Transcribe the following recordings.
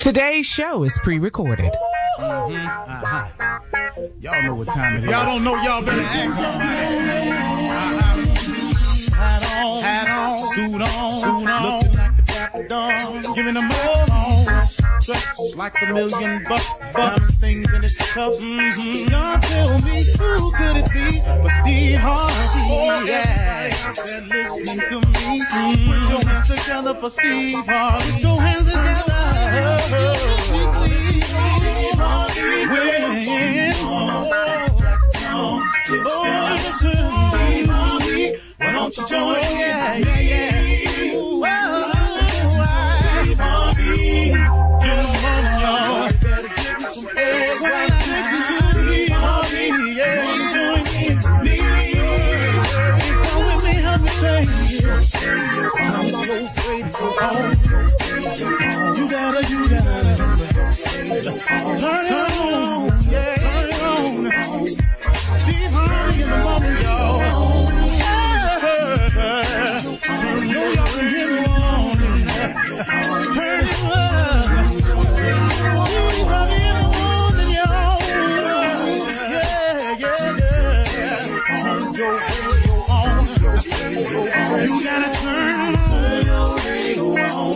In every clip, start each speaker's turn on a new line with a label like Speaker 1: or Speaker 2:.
Speaker 1: Today's show is pre-recorded.
Speaker 2: Y'all know what time it is. Y'all don't know, y'all better ask somebody. Hat on, suit on, looking like the Dapper Dawn, giving them all dressed like $1 million bucks, diamond things in its cuffs. Y'all tell me who could it be but Steve Harvey? Oh yeah, everybody listening to me. Put your hands together for Steve Harvey. Put your hands together. Steve Harvey. Why don't you join? Yeah. You gotta turn it on, yeah. Turn it on. Steve Harvey in the moment, y'all. Turn it on. Turn it on. Steve Harvey in the morning, y'all. Yeah. Turn your radio on. You gotta turn your radio on.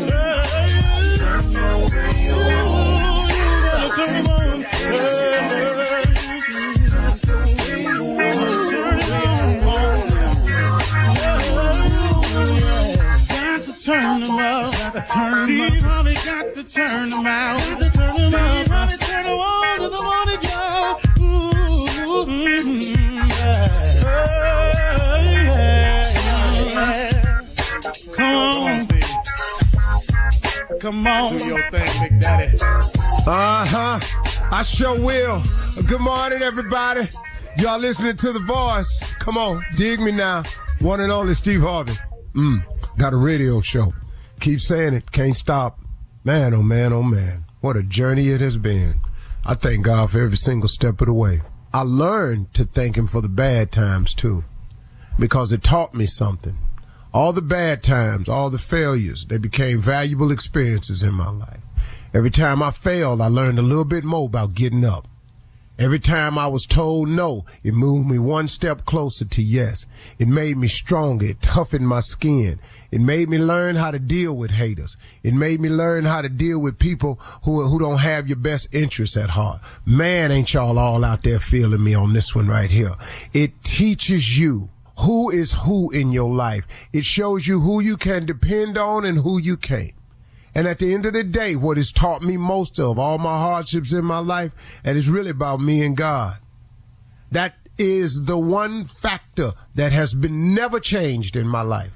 Speaker 2: Turn them up, Steve Harvey got to turn them out. Steve Harvey turn them on to the morning, y'all. Come on, do your thing, Big Daddy.
Speaker 3: I sure will. Good morning, everybody. Y'all listening to The Voice. Come on, dig me now. One and only Steve Harvey. Got a radio show. Keep saying it. Can't stop. Man, oh man, oh man. What a journey it has been. I thank God for every single step of the way. I learned to thank him for the bad times too, because it taught me something. All the bad times, all the failures, they became valuable experiences in my life. Every time I failed, I learned a little bit more about getting up. Every time I was told no, it moved me one step closer to yes. It made me stronger. It toughened my skin. It made me learn how to deal with haters. It made me learn how to deal with people who don't have your best interests at heart. Man, ain't y'all all out there feeling me on this one right here. It teaches you who is who in your life. It shows you who you can depend on and who you can't. And at the end of the day, what has taught me most of all my hardships in my life, and it's really about me and God. That is the one factor that has been never changed in my life.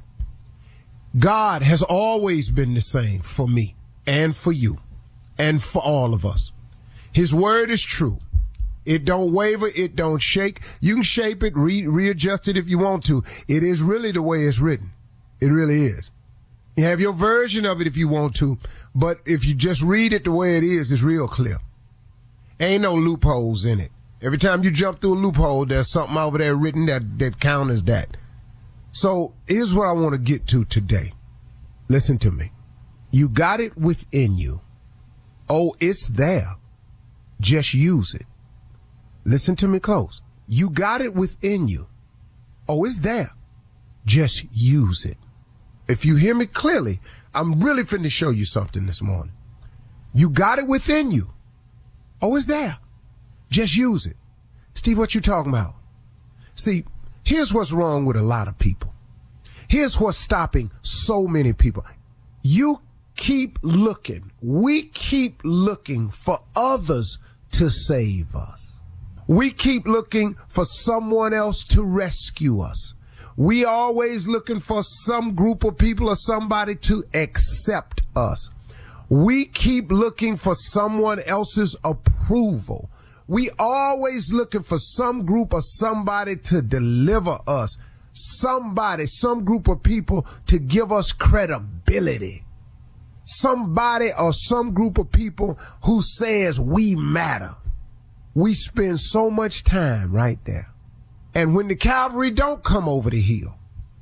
Speaker 3: God has always been the same for me and for you and for all of us. His word is true. It don't waver. It don't shake. You can shape it, readjust it if you want to. It is really the way it's written. It really is. You have your version of it if you want to, but if you just read it the way it is, it's real clear. Ain't no loopholes in it. Every time you jump through a loophole, there's something over there written that counters that. So here's what I want to get to today. Listen to me. You got it within you. Oh, it's there. Just use it. Listen to me close. You got it within you. Oh, it's there. Just use it. If you hear me clearly, I'm really finna show you something this morning. You got it within you. Oh, it's there. Just use it. Steve, what you talking about? See, here's what's wrong with a lot of people. Here's what's stopping so many people. You keep looking. We keep looking for others to save us. We keep looking for someone else to rescue us. We always looking for some group of people or somebody to accept us. We keep looking for someone else's approval. We always looking for some group or somebody to deliver us. Somebody, some group of people to give us credibility. Somebody or some group of people who says we matter. We spend so much time right there. And when the cavalry don't come over the hill,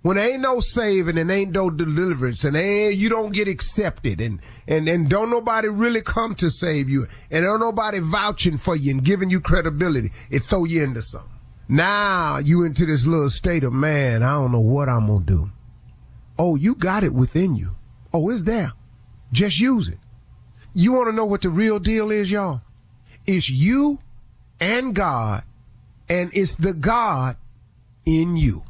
Speaker 3: When there ain't no saving and ain't no deliverance and you don't get accepted and don't nobody really come to save you and don't nobody vouching for you and giving you credibility, it throw you into something. Now you into this little state of, man, I don't know what I'm going to do. Oh, you got it within you. Oh, it's there. Just use it. You want to know what the real deal is, y'all? It's you and God, and it's the God in you.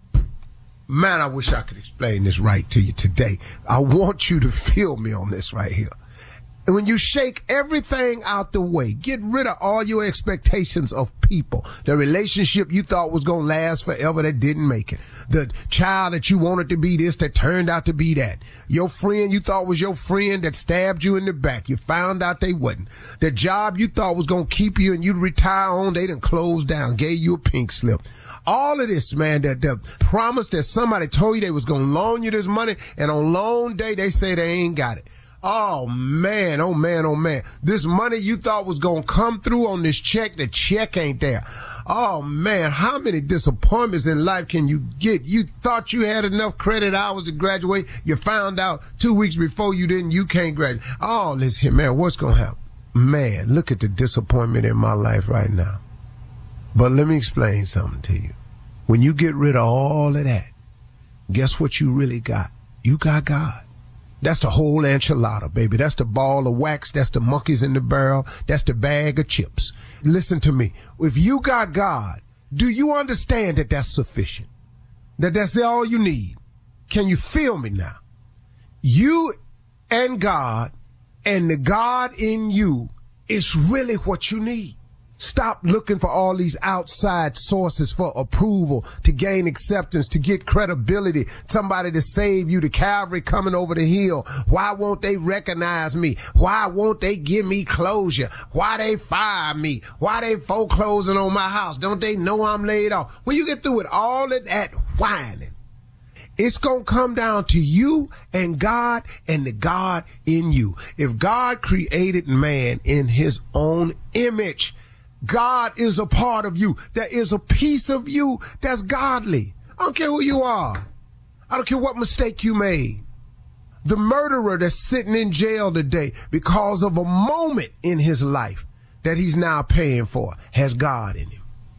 Speaker 3: Man, I wish I could explain this right to you today. I want you to feel me on this right here. And when you shake everything out the way, get rid of all your expectations of people, the relationship you thought was going to last forever that didn't make it, the child that you wanted to be this that turned out to be that, your friend you thought was your friend that stabbed you in the back, you found out they wasn't, the job you thought was going to keep you and you'd retire on, they done closed down, gave you a pink slip. All of this, man, the promise that somebody told you they was going to loan you this money, and on loan day, they say they ain't got it. Oh, man, oh, man, oh, man. This money you thought was going to come through on this check, the check ain't there. Oh, man, how many disappointments in life can you get? You thought you had enough credit hours to graduate. You found out 2 weeks before you didn't, you can't graduate. Oh, listen, man, what's going to happen? Man, look at the disappointment in my life right now. But let me explain something to you. When you get rid of all of that, guess what you really got? You got God. That's the whole enchilada, baby. That's the ball of wax. That's the monkeys in the barrel. That's the bag of chips. Listen to me. If you got God, do you understand that that's sufficient? That that's all you need? Can you feel me now? You and God and the God in you is really what you need. Stop looking for all these outside sources for approval, to gain acceptance, to get credibility, somebody to save you, the cavalry coming over the hill. Why won't they recognize me? Why won't they give me closure? Why they fire me? Why they foreclosing on my house? Don't they know I'm laid off? When you get through with all of that whining, it's going to come down to you and God and the God in you. If God created man in his own image, God is a part of you. There is a piece of you that's godly. I don't care who you are. I don't care what mistake you made. The murderer that's sitting in jail today because of a moment in his life that he's now paying for has God in him.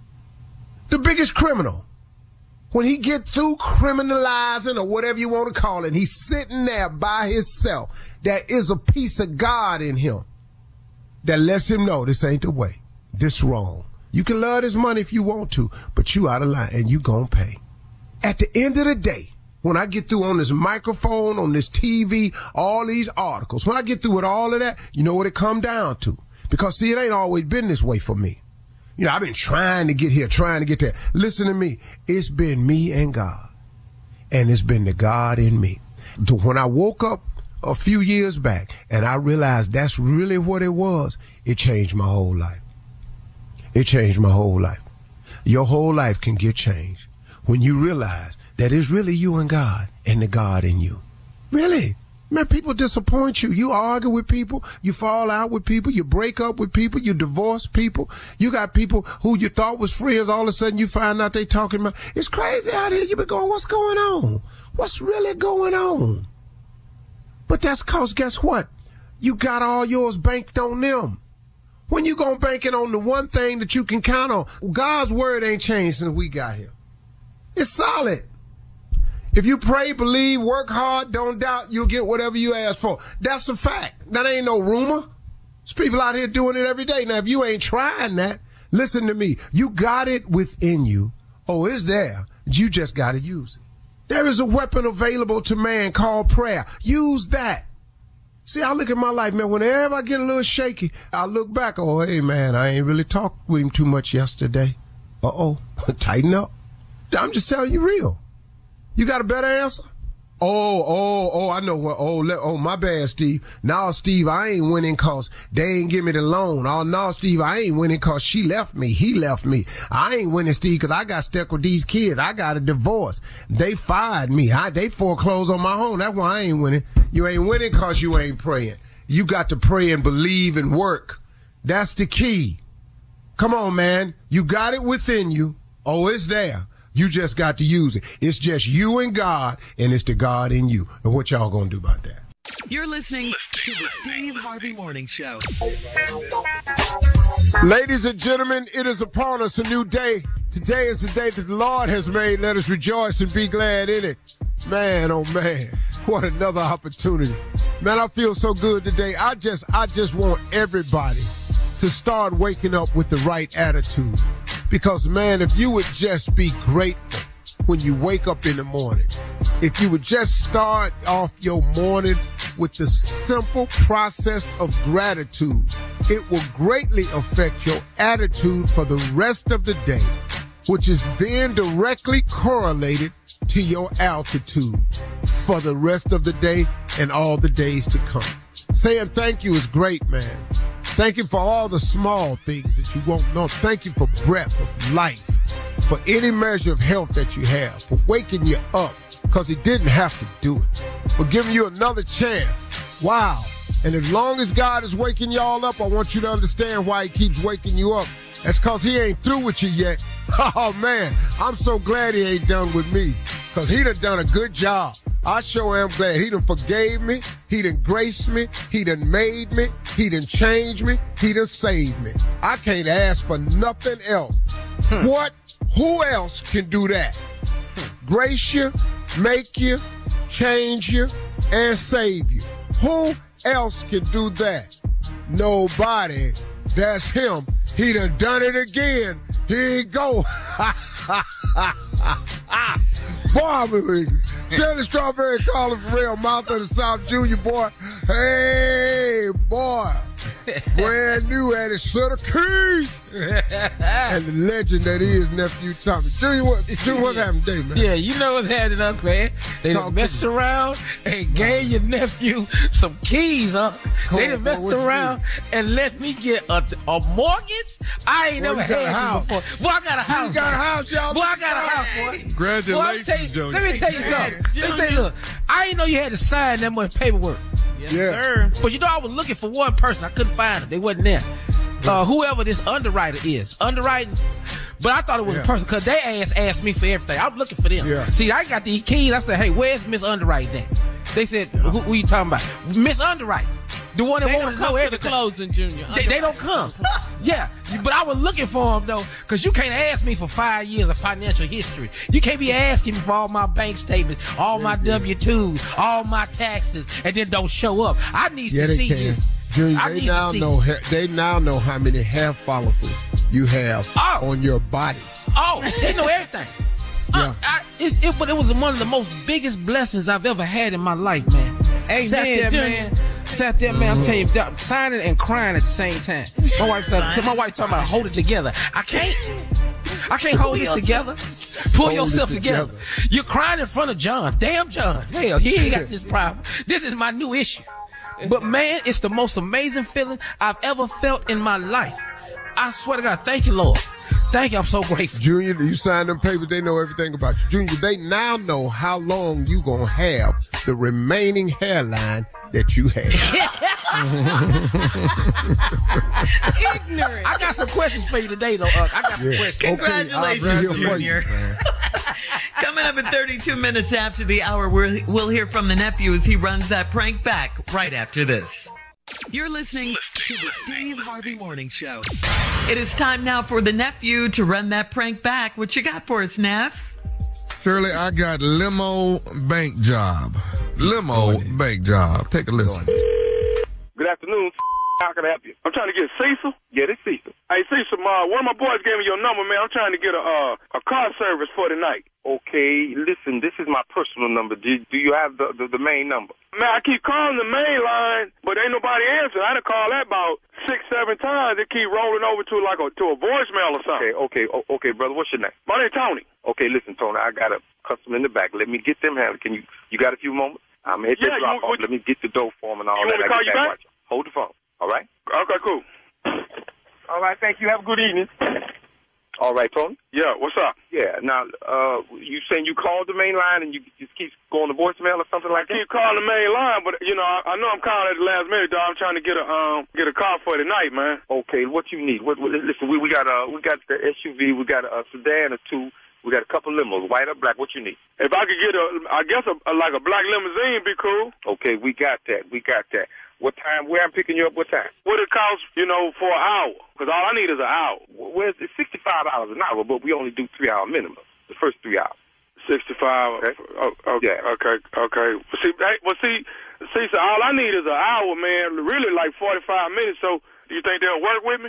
Speaker 3: The biggest criminal, when he get through criminalizing or whatever you want to call it, he's sitting there by himself. There is a piece of God in him that lets him know this ain't the way. This wrong. You can love this money if you want to, but you out of line and you gonna pay. At the end of the day, when I get through on this microphone, on this TV, all these articles, when I get through with all of that, you know what it come down to? Because see, it ain't always been this way for me. You know, I've been trying to get here, trying to get there. Listen to me. It's been me and God, and it's been the God in me. When I woke up a few years back and I realized that's really what it was, it changed my whole life. It changed my whole life. Your whole life can get changed when you realize that it's really you and God and the God in you. Really. Man, people disappoint you. You argue with people. You fall out with people. You break up with people. You divorce people. You got people who you thought was friends. All of a sudden you find out they talking about. It's crazy out here. You be going, what's going on? What's really going on? But that's cause guess what? You got all yours banked on them. When you gonna bank it on the one thing that you can count on? God's word ain't changed since we got here. It's solid. If you pray, believe, work hard, don't doubt, you'll get whatever you ask for. That's a fact. That ain't no rumor. There's people out here doing it every day. Now, if you ain't trying that, listen to me. You got it within you. Oh, it's there. You just got to use it. There is a weapon available to man called prayer. Use that. See, I look at my life, man, whenever I get a little shaky, I look back, oh, hey, man, I ain't really talked with him too much yesterday. Uh-oh, tighten up. I'm just telling you real. You got a better answer? I know what. My bad, Steve. No, Steve, I ain't winning cause they ain't give me the loan. Oh, no, Steve, I ain't winning cause she left me. He left me. I ain't winning, Steve, cause I got stuck with these kids. I got a divorce. They fired me. They foreclosed on my home. That's why I ain't winning. You ain't winning cause you ain't praying. You got to pray and believe and work. That's the key. Come on, man. You got it within you. Oh, it's there. You just got to use it. It's just you and God, and it's the God in you. And what y'all gonna do about that?
Speaker 4: You're listening to the Steve Harvey Morning Show.
Speaker 3: Ladies and gentlemen, it is upon us a new day. Today is the day that the Lord has made. Let us rejoice and be glad in it. Man, oh man, what another opportunity. Man, I feel so good today. I just want everybody to start waking up with the right attitude. Because, man, if you would just be grateful when you wake up in the morning, if you would just start off your morning with the simple process of gratitude, it will greatly affect your attitude for the rest of the day, which is then directly correlated to your altitude for the rest of the day and all the days to come. Saying thank you is great, man. Thank you for all the small things that you won't know. Thank you for breath of life, for any measure of health that you have, for waking you up, because he didn't have to do it, for giving you another chance. Wow. And as long as God is waking y'all up, I want you to understand why he keeps waking you up. That's because he ain't through with you yet. Oh, man, I'm so glad he ain't done with me, because he done a good job. I sure am glad. He done forgave me. He done graced me. He done made me. He done changed me. He done saved me. I can't ask for nothing else. Who else can do that? Grace you, make you, change you, and save you. Who else can do that? Nobody. That's him. He done it again. Here he go. Boy, I'm a Jelly Strawberry calling for real, Mouth of the South Junior, boy. Hey, boy. Brand new at his set of keys. And the legend that is Nephew Tommy. Junior, what's happening today, man?
Speaker 5: Yeah, you know what's happening, Uncle Man. They done messed around and gave your nephew some keys, huh? They done messed around and let me get a mortgage? I ain't never had it before. Boy, I got a house.
Speaker 3: You got a house, y'all?
Speaker 5: Boy, I got a house, boy.
Speaker 6: Congratulations, Junior.
Speaker 5: Let me tell you something. Let me tell you something. I didn't know you had to sign that much paperwork.
Speaker 1: Yes, sir.
Speaker 5: But you know, I was looking for one person. I couldn't find them. They wasn't there. Whoever this underwriter is. Underwriting. But I thought it was a person because they asked me for everything. I'm looking for them.
Speaker 3: Yeah.
Speaker 5: See, I got these keys. I said, hey, where's Miss Underwriting at? They said, who you talking about? Miss Underwriting. The one that
Speaker 1: They
Speaker 5: want
Speaker 1: don't
Speaker 5: to know
Speaker 1: come to the
Speaker 5: everything.
Speaker 1: closing, Junior.
Speaker 5: They don't come. Yeah. But I was looking for them, though, because you can't ask me for 5 years of financial history. You can't be asking me for all my bank statements, all my W-2s, all my taxes, and then don't show up. I need to see you.
Speaker 3: Junior, they now know how many hair follicles you have on your body.
Speaker 5: Oh, they know everything.
Speaker 3: Yeah.
Speaker 5: But it was one of the most biggest blessings I've ever had in my life, man.
Speaker 1: Amen,
Speaker 5: Sat there, man. I'm telling you, signing and crying at the same time. My wife said, my wife talking about hold it together. I can't hold this together. Pull yourself together. You're crying in front of John. Damn John. Hell, he ain't got this problem. This is my new issue. But man, it's the most amazing feeling I've ever felt in my life. I swear to God, thank you, Lord. Thank you, I'm so grateful.
Speaker 3: Junior, you signed them papers, they know everything about you. Junior, they now know how long you gonna have the remaining hairline that you have.
Speaker 1: Ignorant.
Speaker 5: I got some questions for you today, though. I got some questions.
Speaker 7: Congratulations, Junior. Coming up in 32 minutes after the hour, we'll hear from the nephew as he runs that prank back right after this.
Speaker 4: You're listening to the Steve Harvey Morning Show.
Speaker 7: It is time now for the nephew to run that prank back. What you got for us, Neff?
Speaker 6: Shirley, I got limo bank job. Limo bank job. Take a listen.
Speaker 8: Good afternoon. How can I help you? I'm trying to get Cecil. Yeah, this Cecil. Hey, Cecil, one of my boys gave me your number, man. I'm trying to get a car service for tonight. Okay, listen, this is my personal number. Do you have the main number? Man, I keep calling the main line, but ain't nobody answering. I done called that about 6-7 times. It keep rolling over to a voicemail or something. Okay, brother. What's your name? My name's Tony. Okay, listen, Tony, I got a customer in the back. Let me get them handled. Can you got a few moments? I'm going to hit the drop off. Let me get the dough for them and all that. You want me to call you back? Hold the phone. All right? Okay, cool. All right, thank you. Have a good evening. All right, Tony? Yeah, what's up? Yeah, now, you saying you called the main line and you just keep going to voicemail or something like that? I keep calling the main line, but, I know I'm calling at the last minute, dog. I'm trying to get a car for tonight, man. Okay, what you need? Listen, we got the SUV, we got a sedan or two, We got a couple limos, white or black. What you need?
Speaker 9: If I could get like a black limousine, be cool.
Speaker 8: Okay, we got that. What time? Where I'm picking you up? What time?
Speaker 9: What it costs, for an hour? Because all I need is an hour.
Speaker 8: Where's it? $65 an hour, but we only do 3 hour minimum. The first 3 hours.
Speaker 9: 65. Okay. Okay. Okay. See, so all I need is an hour, man. Really, like 45 minutes. So, do you think they'll work with me?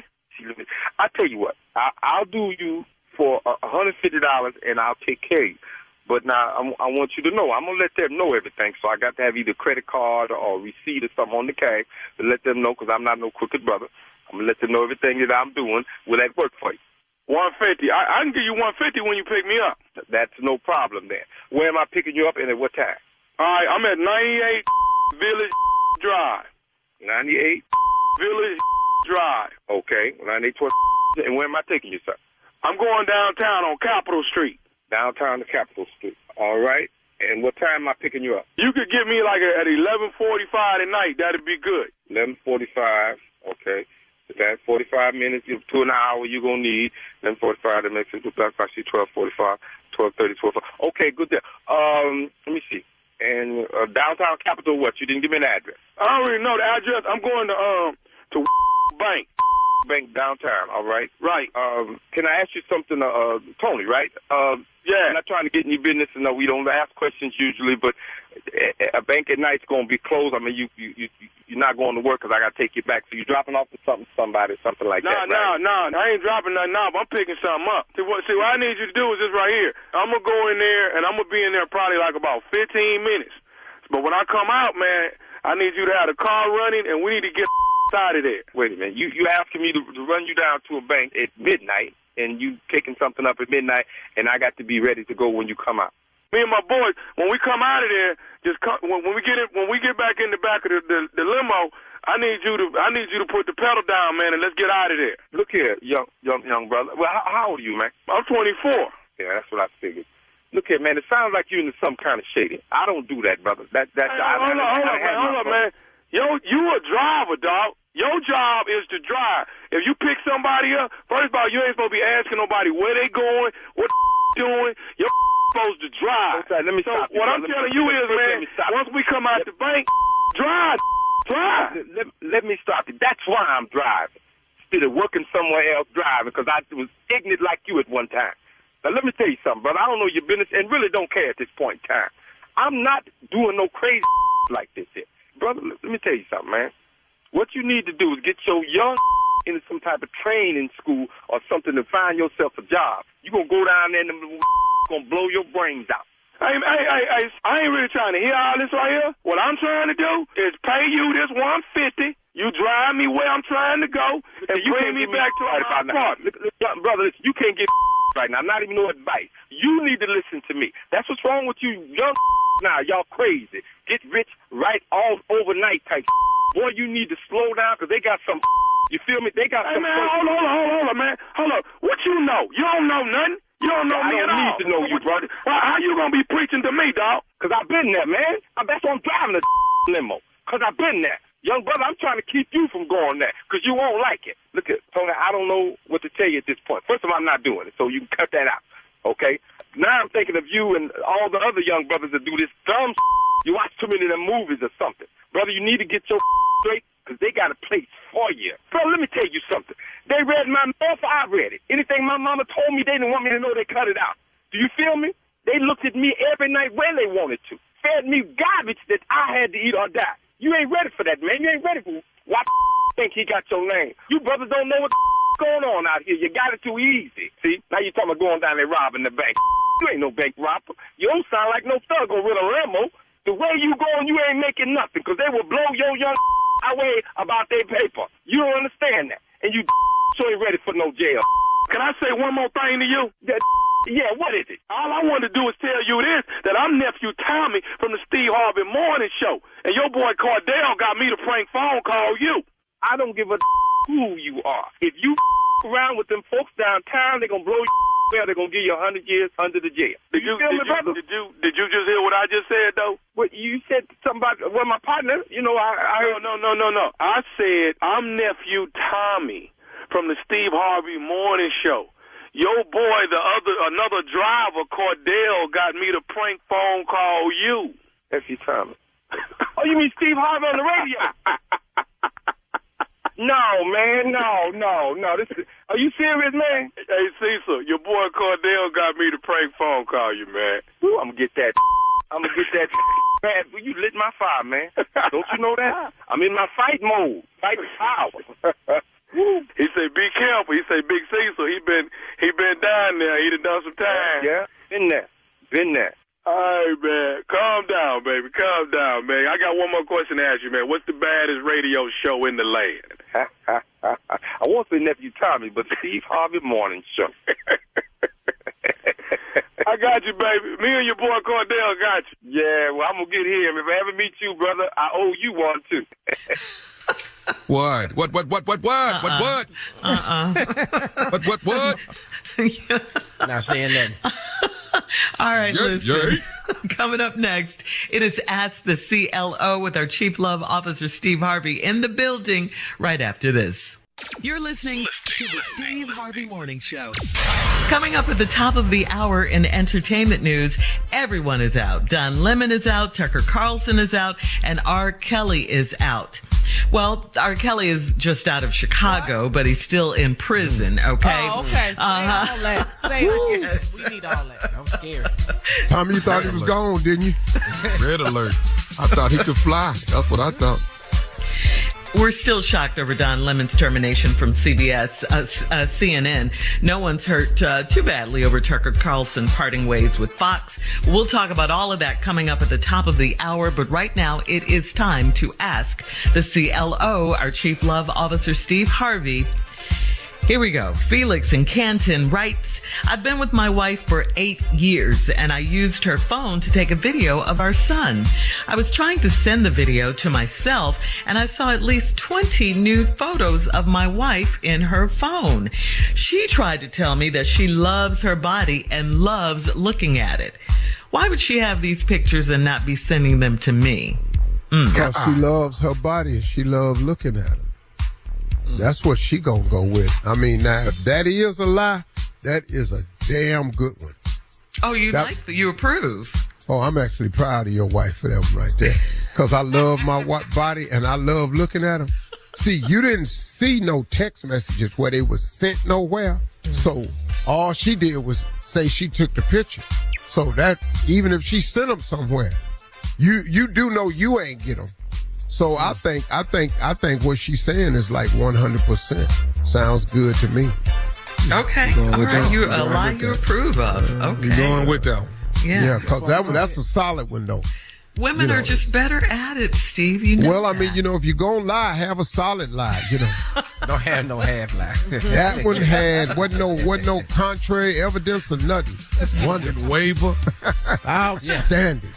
Speaker 8: I tell you what, I'll do you for $150 and I'll take care of you. But now I want you to know, I'm gonna let them know everything. So I got to have either credit card or receipt or something on the cash to let them know, because I'm not no crooked brother. I'm gonna let them know everything that I'm doing. Will that work for you?
Speaker 9: 150. I can give you 150 when you pick me up.
Speaker 8: That's no problem then. Where am I picking you up and at what time?
Speaker 9: All right, I'm at 98 Village Drive.
Speaker 8: 98
Speaker 9: Village Drive.
Speaker 8: Okay, 98 and where am I taking you, sir?
Speaker 9: I'm going downtown on Capitol Street.
Speaker 8: Downtown to Capitol Street. All right. And what time am I picking you up?
Speaker 9: You could get me like at 11:45 at night. That'd be good.
Speaker 8: 11:45. Okay. That's 45 minutes to an hour you're going to need. 11:45, that makes it back. I see 12:45, 12:30, 12:45. Okay, good there. Let me see. And downtown Capitol, what? You didn't give me an address.
Speaker 9: I don't really know the address. I'm going to Bank.
Speaker 8: Bank downtown, all right?
Speaker 9: Right.
Speaker 8: Can I ask you something, Tony, right?
Speaker 9: Yeah.
Speaker 8: I'm not trying to get in your business, and we don't ask questions usually, but a bank at night's going to be closed. I mean, you're not going to work because I got to take you back. So you're dropping off to somebody, something like that, right?
Speaker 9: No. I ain't dropping nothing off. I'm picking something up. See, what I need you to do is this right here. I'm going to go in there, and I'm going to be in there probably like about 15 minutes. But when I come out, man, I need you to have the car running, and we need to get out of there.
Speaker 8: Wait a minute. You asking me to run you down to a bank at midnight, and you picking something up at midnight, and I got to be ready to go when you come out.
Speaker 9: Me and my boys, when we come out of there, when we get back in the back of the limo, I need you to put the pedal down, man, and let's get out of there.
Speaker 8: Look here, young brother. Well, how old are you, man?
Speaker 9: I'm 24.
Speaker 8: Yeah, that's what I figured. Look here, man. It sounds like you're into some kind of shady. I don't do that, brother. Hold
Speaker 9: up, man. Yo, you a driver, dog. Your job is to drive. If you pick somebody up, first of all, you ain't supposed to be asking nobody where they going, what doing. You're supposed to drive.
Speaker 8: Okay, let me stop you,
Speaker 9: what I'm telling you is, man, once we come out the bank, drive.
Speaker 8: Let me stop you. That's why I'm driving. Instead of working somewhere else driving, because I was ignorant like you at one time. Now, let me tell you something, brother. I don't know your business and really don't care at this point in time. I'm not doing no crazy like this here. Brother, let me tell you something, man. What you need to do is get your young into some type of training school or something to find yourself a job. You're going to go down there and going to blow your brains out.
Speaker 9: Hey, I ain't really trying to hear all this right here. What I'm trying to do is pay you this $150. You drive me where I'm trying to go, and you bring me back to my apartment.
Speaker 8: Brother, listen, you can't get right now. Not even no advice. You need to listen to me. That's what's wrong with you young now. Y'all crazy. Get rich right all overnight type. Boy, you need to slow down because they got some. You feel me? They got some.
Speaker 9: Man, hold on, man. Hold up. What you know? You don't know nothing. You don't know me at all.
Speaker 8: I don't need to know you, brother.
Speaker 9: Well, how you gonna be preaching to me, dog?
Speaker 8: Because I've been there, man. That's why I'm driving a limo. Because I've been there. Young brother, I'm trying to keep you from going there because you won't like it. Look at Tony, I don't know what to tell you at this point. First of all, I'm not doing it, so you can cut that out, okay? Now I'm thinking of you and all the other young brothers that do this dumb You watch too many of them movies or something. Brother, you need to get your straight because they got a place for you. Bro, let me tell you something. They read my mail, I read it. Anything my mama told me, they didn't want me to know, they cut it out. Do you feel me? They looked at me every night when they wanted to. Fed me garbage that I had to eat or die. You ain't ready for that, man. You ain't ready for why think he got your name. You brothers don't know what's going on out here. You got it too easy. See? Now you talking about going down there robbing the bank. You ain't no bank robber. You don't sound like no thug or with a limo. The way you going, you ain't making nothing because they will blow your young away about their paper. You don't understand that. And you ain't ready for no jail.
Speaker 9: Can I say one more thing to you?
Speaker 8: Yeah, what is it?
Speaker 9: All I want to do is tell you this, that I'm nephew Tommy from the Steve Harvey Morning Show. And your boy Cordell got me to prank phone call you.
Speaker 8: I don't give a who you are. If you around with them folks downtown, they're going to blow you. They're going to give you 100 years under the jail.
Speaker 9: Did you just hear what I just said, though?
Speaker 8: Well, you said something about, well, my partner, you know, I heard.
Speaker 9: No. I said I'm nephew Tommy from the Steve Harvey Morning Show.
Speaker 8: Your boy, another driver, Cordell, got me to prank phone call you. F.U. Thomas. Oh, you mean Steve Harvey on the radio? No, man, no. Are you serious, man? Hey, Cecil, your boy Cordell got me to prank phone call you, man. Ooh, I'm gonna get that. Man, you lit my fire, man. Don't you know that? I'm in my fight mode. Fight power. He said, be careful. He said, Big Cecil, he been down there. He done some time. Yeah, been there. All right, man. Calm down, baby. Calm down, man. I got one more question to ask you, man. What's the baddest radio show in the land? I won't say Nephew Tommy, but Steve Harvey Morning Show. I got you, baby. Me and your boy Cordell got you. Yeah, well, I'm going to get him. If I ever meet you, brother, I owe you one, too.
Speaker 6: What? What? What?
Speaker 5: Not saying that.
Speaker 7: All right, listen. Coming up next, it is Ask the CLO with our Chief Love Officer, Steve Harvey, in the building right after this.
Speaker 4: You're listening to the Steve Harvey Morning Show.
Speaker 7: Coming up at the top of the hour in entertainment news, everyone is out. Don Lemon is out, Tucker Carlson is out, and R. Kelly is out. Well, R. Kelly is just out of Chicago, but he's still in prison, okay?
Speaker 5: Oh, okay. Say all that. Say all that. We need all that. I'm scared.
Speaker 3: Tommy, you thought he was gone, didn't you?
Speaker 6: Red alert. I thought he could fly. That's what I thought.
Speaker 7: We're still shocked over Don Lemon's termination from CNN. No one's hurt too badly over Tucker Carlson parting ways with Fox. We'll talk about all of that coming up at the top of the hour, but right now it is time to ask the CLO, our Chief Love Officer, Steve Harvey. Here we go. Felix in Canton writes, I've been with my wife for 8 years and I used her phone to take a video of our son. I was trying to send the video to myself and I saw at least 20 nude photos of my wife in her phone. She tried to tell me that she loves her body and loves looking at it. Why would she have these pictures and not be sending them to me?
Speaker 3: Because she loves her body and she loves looking at them. That's what she gonna go with. I mean, now, if that is a lie, that is a damn good one.
Speaker 7: Oh, you approve?
Speaker 3: Oh, I'm actually proud of your wife for that one right there. Because I love my body and I love looking at them. See, you didn't see no text messages where they was sent nowhere. So all she did was say she took the picture. So that, even if she sent them somewhere, you do know you ain't get them. So I think what she's saying is like 100%. Sounds good to me.
Speaker 7: Okay. All right. You a lie you approve of. Okay.
Speaker 6: You're going with that one.
Speaker 3: Yeah, because that's a solid one, though.
Speaker 7: Women are just better at it, Steve. You know.
Speaker 3: Well, I mean, if you're going to lie, have a solid lie,
Speaker 5: Don't have no half lie.
Speaker 3: That one wasn't no contrary evidence or nothing.
Speaker 6: One didn't waver.
Speaker 3: Outstanding.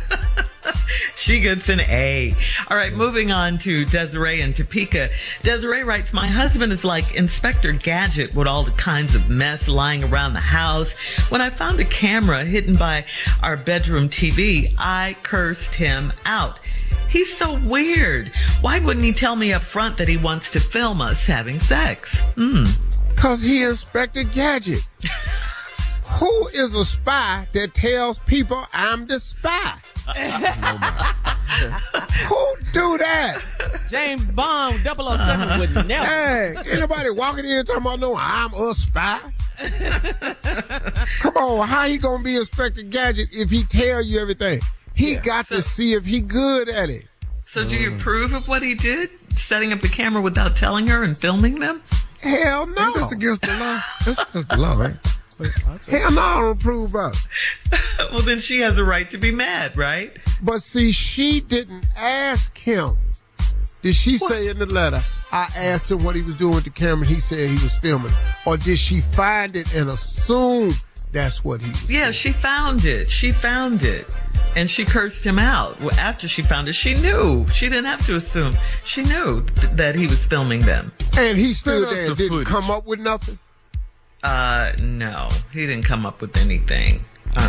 Speaker 7: She gets an A. All right, moving on to Desiree in Topeka. Desiree writes, my husband is like Inspector Gadget with all the kinds of mess lying around the house. When I found a camera hidden by our bedroom TV, I cursed him out. He's so weird. Why wouldn't he tell me up front that he wants to film us having sex?
Speaker 3: Because he Inspector Gadget. Who is a spy that tells people I'm the spy? Who do that?
Speaker 5: James Bond 007 would never.
Speaker 3: Hey, anybody walking in talking about no, I'm a spy? Come on, how he gonna be Inspector Gadget if he tell you everything? He got to see if he good at it.
Speaker 7: So do you approve of what he did? Setting up the camera without telling her and filming them?
Speaker 3: Hell no.
Speaker 6: That's against the law. That's against the law, right?
Speaker 3: Hell no, I don't approve of it.
Speaker 7: Well, then she has a right to be mad, right?
Speaker 3: But see, she didn't ask him. Did she say in the letter, I asked him what he was doing with the camera, and he said he was filming? Or did she find it and assume that's what he was doing?
Speaker 7: She found it. She found it. And she cursed him out. Well, after she found it, she knew. She didn't have to assume. She knew that he was filming them.
Speaker 3: And he stood there and didn't come up with nothing?
Speaker 7: No. He didn't come up with anything.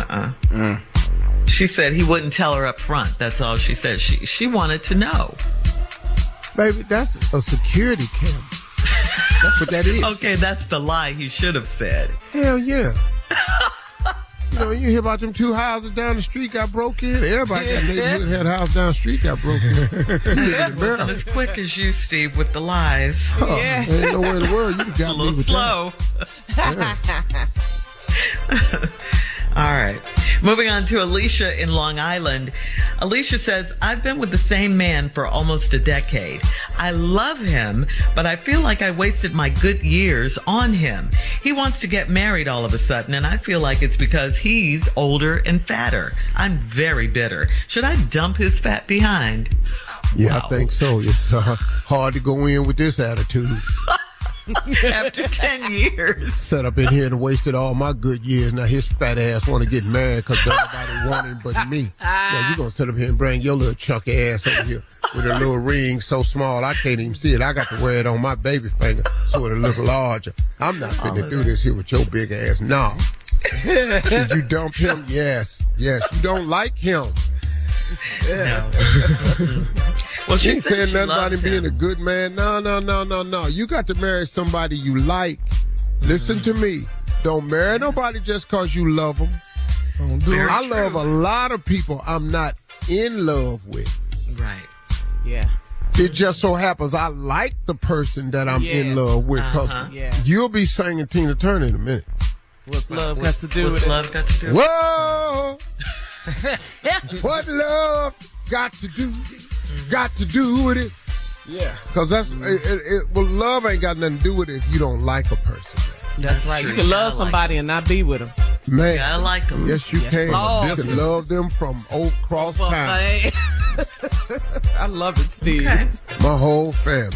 Speaker 7: She said he wouldn't tell her up front. That's all she said. She wanted to know.
Speaker 3: Baby, that's a security camera. That's what that is.
Speaker 7: Okay, that's the lie he should have said.
Speaker 3: Hell yeah. You know, you hear about them 2 houses down the street got broke in. Everybody got neighborhood had a house down the street got broke in.
Speaker 7: Wasn't as quick as you, Steve, with the lies.
Speaker 3: Yeah. Ain't nowhere in the world you got
Speaker 7: a little
Speaker 3: me with
Speaker 7: slow. All right. Moving on to Alicia in Long Island. Alicia says, I've been with the same man for almost a decade. I love him, but I feel like I wasted my good years on him. He wants to get married all of a sudden, and I feel like it's because he's older and fatter. I'm very bitter. Should I dump his fat behind?
Speaker 3: Yeah,
Speaker 7: Wow.
Speaker 3: I think so. It's hard to go in with this attitude.
Speaker 7: After 10 years.
Speaker 3: Set up in here and wasted all my good years. Now his fat ass want to get married because nobody want him but me. Now you going to sit up here and bring your little chunky ass over here with a little ring so small I can't even see it. I got to wear it on my baby finger so it'll look larger. I'm not finna do this here with your big ass. No. Did you dump him? Yes. Yes. You don't like him.
Speaker 7: No. Well,
Speaker 3: She
Speaker 7: she
Speaker 3: ain't
Speaker 7: said
Speaker 3: saying
Speaker 7: she
Speaker 3: nothing about him
Speaker 7: loves
Speaker 3: being a good man. No. You got to marry somebody you like. Listen to me. Don't marry nobody just because you love them. I love a lot of people I'm not in love with.
Speaker 7: Right.
Speaker 5: Yeah.
Speaker 3: It just so happens I like the person that I'm in love with. Because you'll be singing Tina Turner in a minute.
Speaker 5: What's love got to do with
Speaker 7: What's
Speaker 5: it?
Speaker 7: love got to do with it?
Speaker 3: Whoa! What love got to do with it?
Speaker 5: Yeah.
Speaker 3: Because that's well, love ain't got nothing to do with it if you don't like a person.
Speaker 5: That's right. You can love somebody and not be with them.
Speaker 3: Man,
Speaker 7: I like them.
Speaker 3: yes, you can. You can love them from Old Cross Town.
Speaker 5: I love it, Steve.
Speaker 7: Okay.
Speaker 3: My whole family.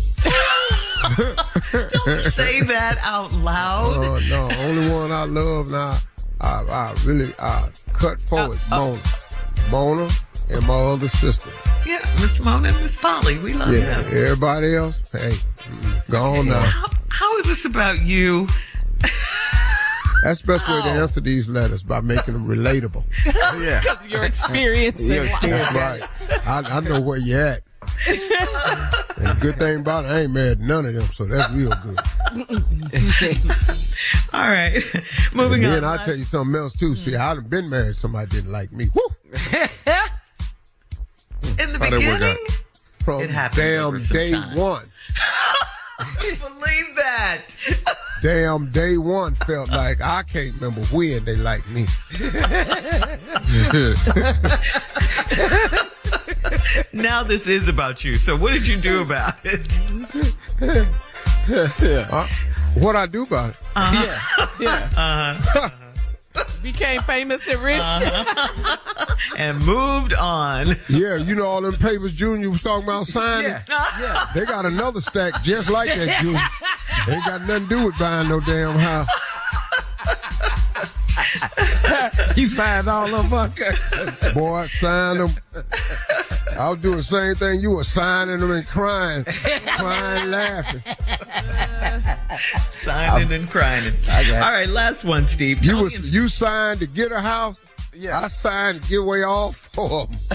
Speaker 7: Don't say that out loud.
Speaker 3: No, only one I love now. I really cut forward. Mona and my other sister.
Speaker 7: Yeah, Miss Mona and Miss Polly. We love
Speaker 3: Yeah,
Speaker 7: them.
Speaker 3: everybody else, hey, gone now.
Speaker 7: How is this about you?
Speaker 3: That's the best way to answer these letters, by making them relatable.
Speaker 5: Yeah. Because of your experience.
Speaker 3: That's right. I know where you at. And the good thing about it, I ain't married to none of them, so that's real good.
Speaker 7: All right. Moving on.
Speaker 3: And I'll tell you something else, too. See, I'd have been married to somebody that didn't like me. Woo!
Speaker 7: In the
Speaker 6: How'd that work
Speaker 7: beginning?
Speaker 3: From
Speaker 7: It happens
Speaker 3: damn
Speaker 7: over some
Speaker 3: day
Speaker 7: time.
Speaker 3: one.
Speaker 7: I believe that.
Speaker 3: Damn day one felt like I can't remember when they liked me.
Speaker 7: Now this is about you. So what did you do about it?
Speaker 3: What I do about it?
Speaker 5: Yeah. Became famous and rich.
Speaker 7: And moved on.
Speaker 3: Yeah, you know all them papers Junior was talking about signing?
Speaker 5: Yeah.
Speaker 3: They got another stack just like that, Junior. They ain't got nothing to do with buying no damn house.
Speaker 5: He signed all of them.
Speaker 3: Boy, I signed them. I was doing the same thing. You were signing them and crying, laughing.
Speaker 7: Signing and crying. All right, last one, Steve.
Speaker 3: You signed to get a house. Yeah, I signed to give away all 4 of them.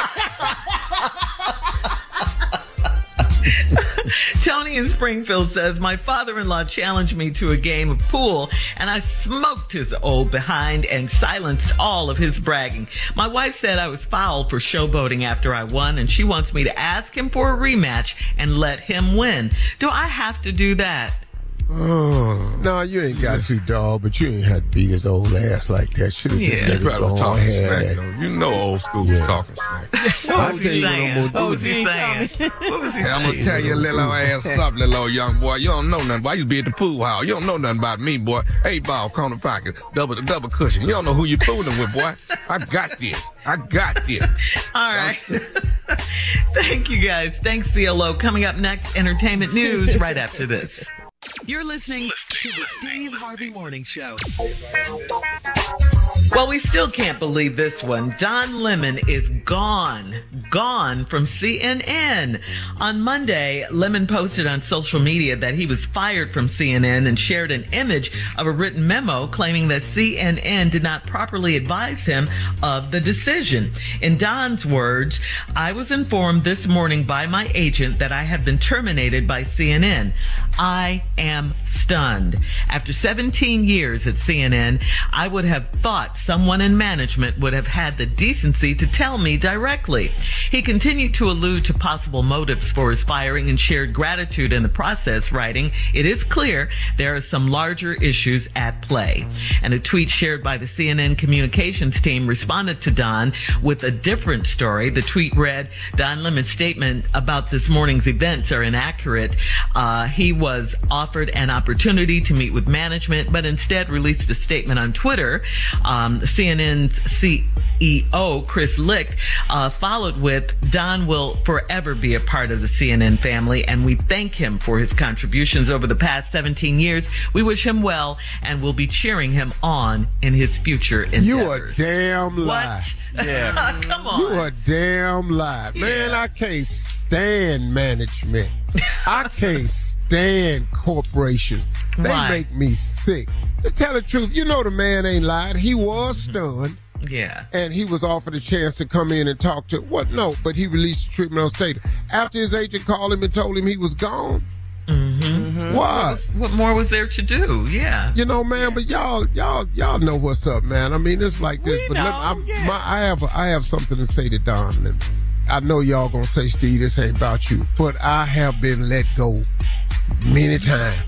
Speaker 7: Tony in Springfield says, my father-in-law challenged me to a game of pool, and I smoked his old behind and silenced all of his bragging. My wife said I was foul for showboating after I won, and she wants me to ask him for a rematch and let him win. Do I have to do that?
Speaker 3: Oh, no, you ain't got to, dog, but you ain't had to beat his old ass like that. Should have
Speaker 7: Yeah.
Speaker 3: just
Speaker 6: He
Speaker 3: let it
Speaker 6: probably
Speaker 3: go
Speaker 6: was talking
Speaker 3: ahead.
Speaker 6: smack, though. You know old school was talking smack.
Speaker 7: What was he saying?
Speaker 3: what
Speaker 7: What was he saying? What was he
Speaker 6: Hey, I'm gonna
Speaker 7: saying?
Speaker 6: tell you, little ass something, little old young boy. You don't know nothing, boy. I used to be at the pool hall. You don't know nothing about me, boy. 8 ball, corner pocket, double cushion. You don't know who you fooling with, boy. I got this.
Speaker 7: All right. Thank you, guys. Thanks, CLO. Coming up next, entertainment news right after this.
Speaker 4: You're listening to the Steve Harvey Morning Show.
Speaker 7: Well, we still can't believe this one. Don Lemon is gone from CNN. On Monday, Lemon posted on social media that he was fired from CNN and shared an image of a written memo claiming that CNN did not properly advise him of the decision. In Don's words, I was informed this morning by my agent that I have been terminated by CNN. I am stunned. After 17 years at CNN, I would have thought someone in management would have had the decency to tell me directly. He continued to allude to possible motives for his firing and shared gratitude in the process, writing, "It is clear there are some larger issues at play." And a tweet shared by the CNN communications team responded to Don with a different story. The tweet read, "Don Lemon's statement about this morning's events are inaccurate. He was offered an opportunity to meet with management, but instead released a statement on Twitter." CNN's CEO, Chris Licht, followed with, "Don will forever be a part of the CNN family, and we thank him for his contributions over the past 17 years. We wish him well, and we'll be cheering him on in his future endeavors."
Speaker 3: You a damn lie.
Speaker 7: What?
Speaker 5: Yeah.
Speaker 7: Come on.
Speaker 3: You a damn lie. Man,
Speaker 7: Yeah.
Speaker 3: I can't stand management. I can't stand corporations. They
Speaker 7: Right.
Speaker 3: make me sick. To tell the truth, you know the man ain't lied. He was stunned.
Speaker 7: Yeah.
Speaker 3: And he was offered a chance to come in and talk to what? No, but he released the treatment on state. After his agent called him and told him he was gone.
Speaker 7: Mm-hmm.
Speaker 3: What?
Speaker 7: What more was there to do? Yeah.
Speaker 3: You know, man, but y'all know what's up, man. I mean, it's like this.
Speaker 1: We
Speaker 3: But
Speaker 1: know,
Speaker 3: I have something to say to Don Lemon. I know y'all gonna say, Steve, this ain't about you, but I have been let go many times.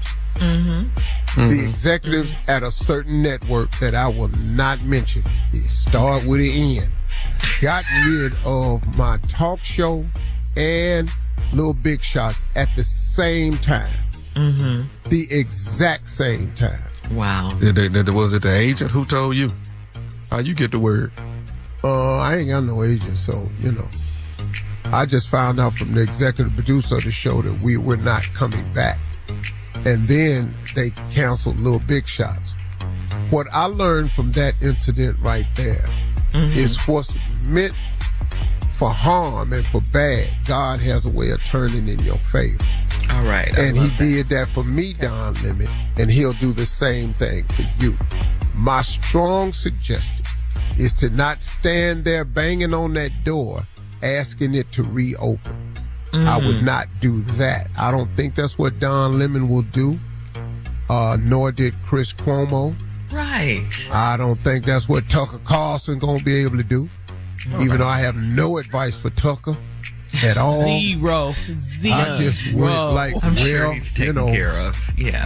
Speaker 3: The executives at a certain network that I will not mention, start with an N, got rid of my talk show and Little Big Shots at the same time. The exact same time.
Speaker 7: Wow.
Speaker 6: Was it the agent who told you? How you get the word?
Speaker 3: I ain't got no agent, so, you know. I just found out from the executive producer of the show that we were not coming back. And then they canceled Little Big Shots. What I learned from that incident right there is what's meant for harm and for bad, God has a way of turning in your favor.
Speaker 7: All right.
Speaker 3: And he did that for me, Don Lemon, and he'll do the same thing for you. My strong suggestion is to not stand there banging on that door asking it to reopen. I would not do that. I don't think that's what Don Lemon will do, nor did Chris Cuomo.
Speaker 7: Right.
Speaker 3: I don't think that's what Tucker Carlson going to be able to do, even though I have no advice for Tucker at all.
Speaker 1: Zero.
Speaker 3: I just went like,
Speaker 7: I'm
Speaker 3: well,
Speaker 7: sure he's taken
Speaker 3: you know,
Speaker 7: care of. Yeah.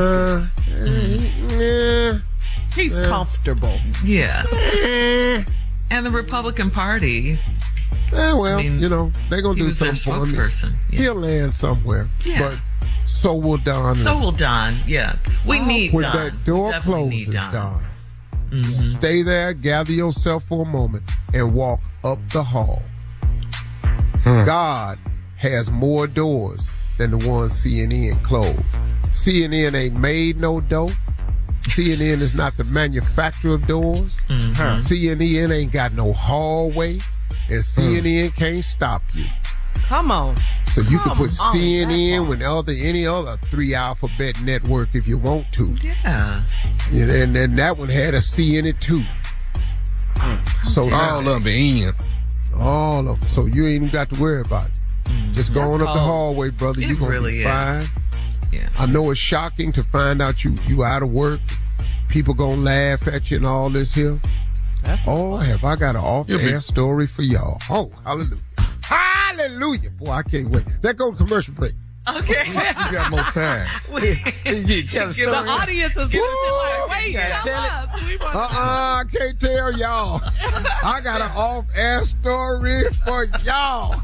Speaker 1: He's comfortable.
Speaker 7: Yeah. And the Republican Party.
Speaker 3: well,
Speaker 7: I mean,
Speaker 3: you know, they're going
Speaker 7: he
Speaker 3: to do
Speaker 7: was their
Speaker 3: something for him.
Speaker 7: spokesperson. Yeah.
Speaker 3: He'll land somewhere.
Speaker 7: Yeah.
Speaker 3: But so will Don.
Speaker 7: So will Don. Yeah. We need
Speaker 3: When
Speaker 7: Don.
Speaker 3: that door
Speaker 7: We definitely need
Speaker 3: closes, Don, stay there, gather yourself for a moment, and walk up the hall. God has more doors than the ones CNN closed. CNN ain't made no dough. CNN is not the manufacturer of doors. CNN ain't got no hallway. And CNN can't stop you.
Speaker 1: Come on.
Speaker 3: So you can
Speaker 1: Come
Speaker 3: put
Speaker 1: on,
Speaker 3: CNN with any other 3 alphabet network if you want to.
Speaker 7: Yeah.
Speaker 3: And then that one had a C in it too. So now,
Speaker 6: All of the ends.
Speaker 3: all of them. So you ain't even got to worry about it. Just going up the
Speaker 1: cold.
Speaker 3: hallway, brother.
Speaker 7: It
Speaker 3: You're going to
Speaker 7: really
Speaker 3: be
Speaker 7: is.
Speaker 3: fine.
Speaker 7: Yeah.
Speaker 3: I know it's shocking to find out you out of work. People going to laugh at you and all this here.
Speaker 1: That's
Speaker 3: Oh, have I got an
Speaker 6: You'll be-
Speaker 3: off-air story for y'all. Oh, hallelujah. Hallelujah. Boy, I can't wait. Let's go to commercial break.
Speaker 7: Okay.
Speaker 6: You got more time.
Speaker 5: You tell the story.
Speaker 1: the audience is like, wait, tell us. We want
Speaker 3: I can't tell y'all. I got an off-air story for y'all.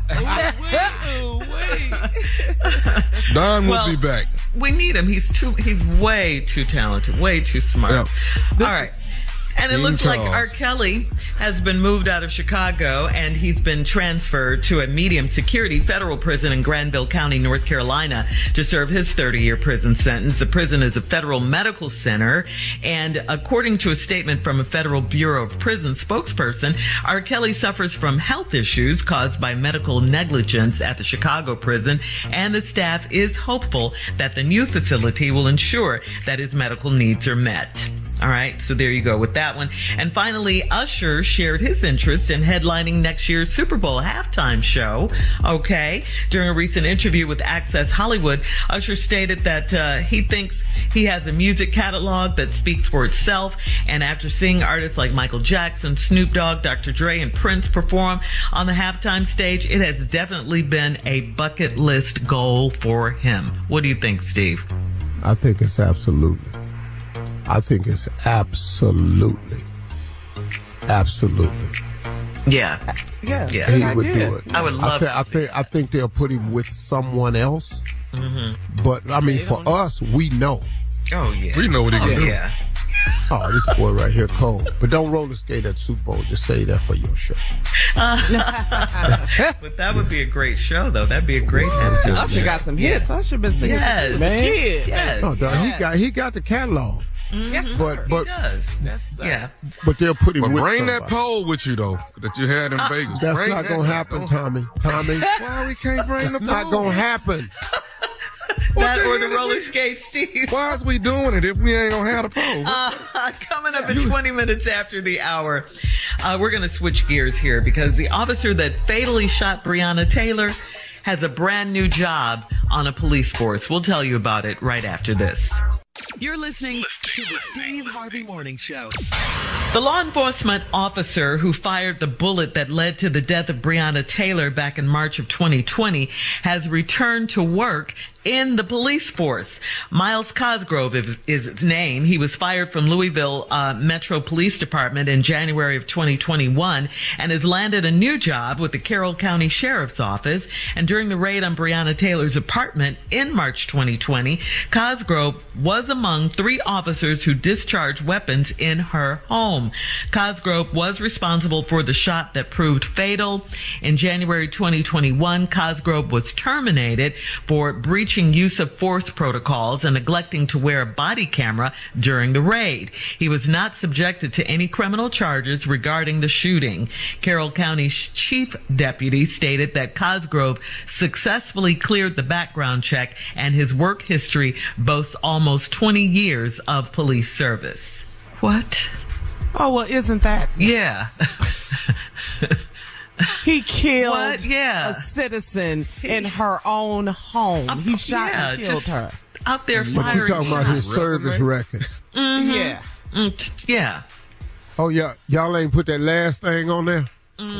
Speaker 6: Don will
Speaker 7: Well,
Speaker 6: be back.
Speaker 7: We need him. He's way too talented, way too smart.
Speaker 6: Yeah.
Speaker 7: All right. And it
Speaker 6: King
Speaker 7: looks like
Speaker 6: Charles.
Speaker 7: R. Kelly has been moved out of Chicago and he's been transferred to a medium security federal prison in Granville County, North Carolina to serve his 30-year prison sentence. The prison is a federal medical center. And according to a statement from a Federal Bureau of Prison spokesperson, R. Kelly suffers from health issues caused by medical negligence at the Chicago prison. And the staff is hopeful that the new facility will ensure that his medical needs are met. All right, so there you go with that that one. And finally, Usher shared his interest in headlining next year's Super Bowl halftime show. Okay. During a recent interview with Access Hollywood, Usher stated that he thinks he has a music catalog that speaks for itself. And after seeing artists like Michael Jackson, Snoop Dogg, Dr. Dre, and Prince perform on the halftime stage, it has definitely been a bucket list goal for him. What do you think, Steve?
Speaker 3: I think it's absolutely.
Speaker 7: Yeah.
Speaker 3: He would do it.
Speaker 7: I would love
Speaker 3: I think they'll put him with someone else. But I mean, for us, we know.
Speaker 7: Oh yeah.
Speaker 6: We know what he can do.
Speaker 7: Yeah.
Speaker 3: Oh, this boy right here cold. But don't roller skate at Super Bowl. Just say that for your show.
Speaker 7: But that would be a great show, though. That'd be a great halftime.
Speaker 5: Usher got some hits. Usher been singing since
Speaker 7: Yes.
Speaker 5: a kid.
Speaker 7: Yes.
Speaker 3: No, dog, he got the catalog.
Speaker 5: Yes, sir.
Speaker 7: He does. Yeah.
Speaker 3: But they'll put him
Speaker 6: But
Speaker 3: with
Speaker 6: bring
Speaker 3: somebody.
Speaker 6: that pole with you, though, that you had in Vegas.
Speaker 3: That's
Speaker 6: Bring
Speaker 3: not
Speaker 6: that.
Speaker 3: gonna happen, Tommy.
Speaker 6: Why we can't bring
Speaker 3: That's
Speaker 6: the pole?
Speaker 3: not gonna happen.
Speaker 7: That or the roller skate, Steve.
Speaker 6: Why is we doing it if we ain't gonna have the pole?
Speaker 7: Coming up in 20 minutes after the hour, we're going to switch gears here because the officer that fatally shot Breonna Taylor has a brand new job on a police force. We'll tell you about it right after this.
Speaker 4: You're listening to the Steve Harvey Morning Show.
Speaker 7: The law enforcement officer who fired the bullet that led to the death of Breonna Taylor back in March of 2020 has returned to work in the police force. Miles Cosgrove is his name. He was fired from Louisville Metro Police Department in January of 2021 and has landed a new job with the Carroll County Sheriff's Office. And during the raid on Breonna Taylor's apartment in March 2020, Cosgrove was among 3 officers who discharged weapons in her home. Cosgrove was responsible for the shot that proved fatal. In January 2021, Cosgrove was terminated for breaching use of force protocols and neglecting to wear a body camera during the raid. He was not subjected to any criminal charges regarding the shooting. Carroll County's chief deputy stated that Cosgrove successfully cleared the background check and his work history boasts almost 20 years of police service. What?
Speaker 5: Oh, well, isn't that?
Speaker 7: Yeah.
Speaker 5: He killed
Speaker 7: What? Yeah.
Speaker 5: a citizen in her own home. He shot and killed
Speaker 7: just
Speaker 5: her.
Speaker 7: Out there
Speaker 3: But
Speaker 7: firing
Speaker 3: you talking about his
Speaker 7: shots.
Speaker 3: service record.
Speaker 5: Yeah.
Speaker 7: Yeah.
Speaker 3: Oh, yeah. Y'all ain't put that last thing on there?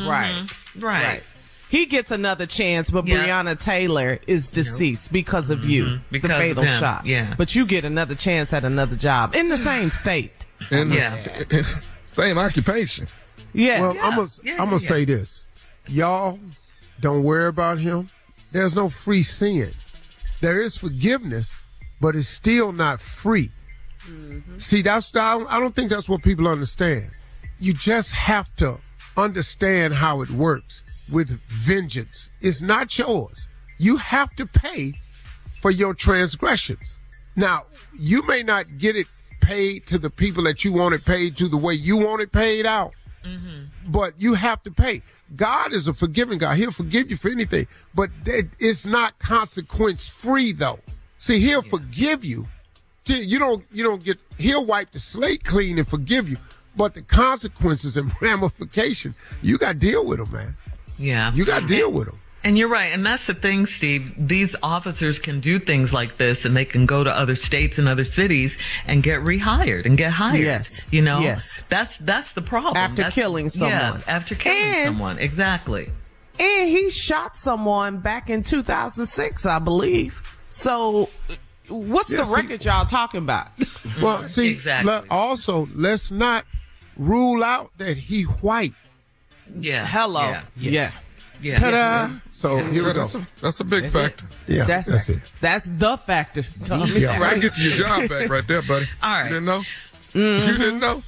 Speaker 7: Right.
Speaker 5: He gets another chance, but
Speaker 7: Yeah.
Speaker 5: Breonna Taylor is deceased because of you,
Speaker 7: Because
Speaker 5: the
Speaker 7: of
Speaker 5: fatal
Speaker 7: him,
Speaker 5: shot.
Speaker 7: yeah.
Speaker 5: But you get another chance at another job in the same state.
Speaker 6: And
Speaker 7: Yeah.
Speaker 6: it's same occupation.
Speaker 5: Yeah.
Speaker 3: Well, I'm gonna say this. Y'all don't worry about him. There's no free sin. There is forgiveness, but it's still not free. See, I don't think that's what people understand. You just have to understand how it works with vengeance. It's not yours. You have to pay for your transgressions. Now, you may not get it paid to the people that you want it paid to the way you want it paid out, but you have to pay. God is a forgiving God. He'll forgive you for anything, but it's not consequence free though. See, he'll forgive you. You don't get, he'll wipe the slate clean and forgive you, but the consequences and ramification, you got to deal with them, man.
Speaker 7: Yeah.
Speaker 3: You got to deal with them.
Speaker 7: And you're right. And that's the thing, Steve. These officers can do things like this and they can go to other states and other cities and get rehired and get hired.
Speaker 5: Yes.
Speaker 7: You know?
Speaker 5: Yes.
Speaker 7: That's the problem.
Speaker 5: After killing someone.
Speaker 7: Yeah, after killing someone. Exactly.
Speaker 5: And he shot someone back in 2006, I believe. So what's the record y'all talking about?
Speaker 3: Well, see,
Speaker 7: Exactly.
Speaker 3: also, let's not rule out that he white.
Speaker 7: Yeah.
Speaker 5: Hello.
Speaker 7: Yeah. Yeah.
Speaker 3: Ta-da! So here we go.
Speaker 6: That's a big factor.
Speaker 3: Yeah,
Speaker 5: That's
Speaker 3: it.
Speaker 5: That's the factor, Tommy.
Speaker 3: Yeah.
Speaker 6: Gotta get you your job back right there, buddy.
Speaker 7: All right.
Speaker 6: You didn't know? You didn't know?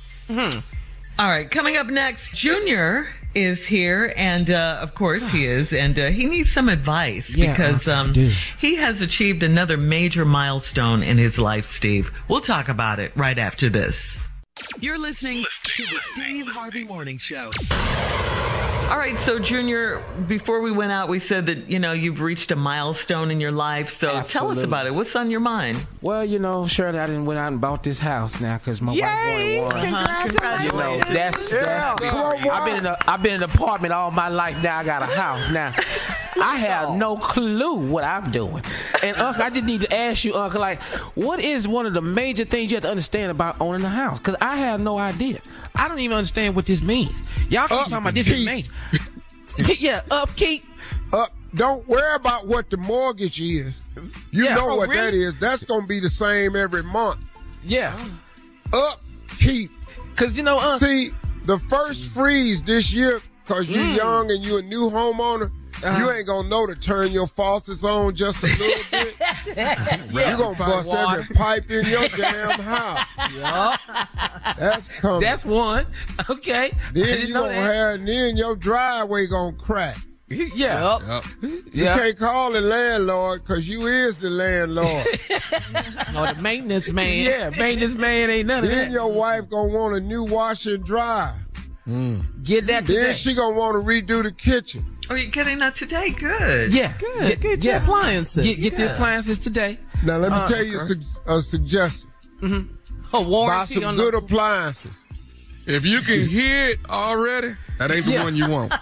Speaker 7: All right. Coming up next, Junior is here, and of course he is, and he needs some advice because he has achieved another major milestone in his life, Steve. We'll talk about it right after this.
Speaker 4: You're listening to the Steve Harvey Morning Show.
Speaker 7: All right, so Junior, before we went out, we said that, you've reached a milestone in your life. So Tell us about it. What's on your mind?
Speaker 5: Well, Shirley, I didn't went out and bought this house now because my wife wanted one.
Speaker 7: Congratulations.
Speaker 5: I've been in an apartment all my life. Now I got a house. Now, I have no clue what I'm doing. And, Uncle, I just need to ask you, Uncle, what is one of the major things you have to understand about owning a house? Because I have no idea. I don't even understand what this means. Y'all keep talking about this is major. Yeah, upkeep.
Speaker 3: Don't worry about what the mortgage is. You know what that is. That's going to be the same every month.
Speaker 5: Yeah.
Speaker 3: Upkeep.
Speaker 5: Because,
Speaker 3: see, the first freeze this year, because you're young and you're a new homeowner, you ain't going to know to turn your faucets on just a little bit. You're going to bust every pipe in your damn house.
Speaker 5: Yup.
Speaker 3: That's coming.
Speaker 5: That's one. Okay.
Speaker 3: Then you gonna have, then your driveway going to crack.
Speaker 5: Yeah.
Speaker 3: You can't call the landlord because you is the landlord.
Speaker 1: Or the maintenance man.
Speaker 5: Yeah, maintenance man ain't none of that.
Speaker 3: Then your wife going to want a new washer and dryer.
Speaker 5: Get that today.
Speaker 3: Then she going to want to redo the kitchen.
Speaker 7: Oh, you're getting that today? Good.
Speaker 5: Yeah.
Speaker 1: Get your appliances.
Speaker 5: Get the appliances today.
Speaker 3: Now, let me tell you a suggestion.
Speaker 1: A warranty
Speaker 3: Buy some
Speaker 1: on
Speaker 3: good appliances.
Speaker 6: If you can hear it already, that ain't the one you want.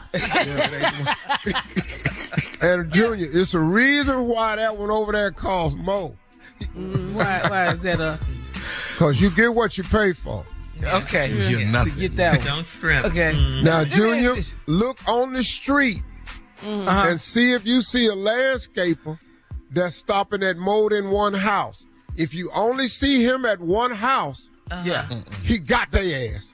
Speaker 3: And Junior, it's a reason why that one over there costs more.
Speaker 5: Why is that?
Speaker 3: Because you get what you pay for.
Speaker 5: Okay.
Speaker 6: You're nothing.
Speaker 5: To get that one.
Speaker 7: Don't scrimp.
Speaker 5: Okay.
Speaker 3: Now, Junior, look on the street and see if you see a landscaper that's stopping at more than one house. If you only see him at one house, he got their ass.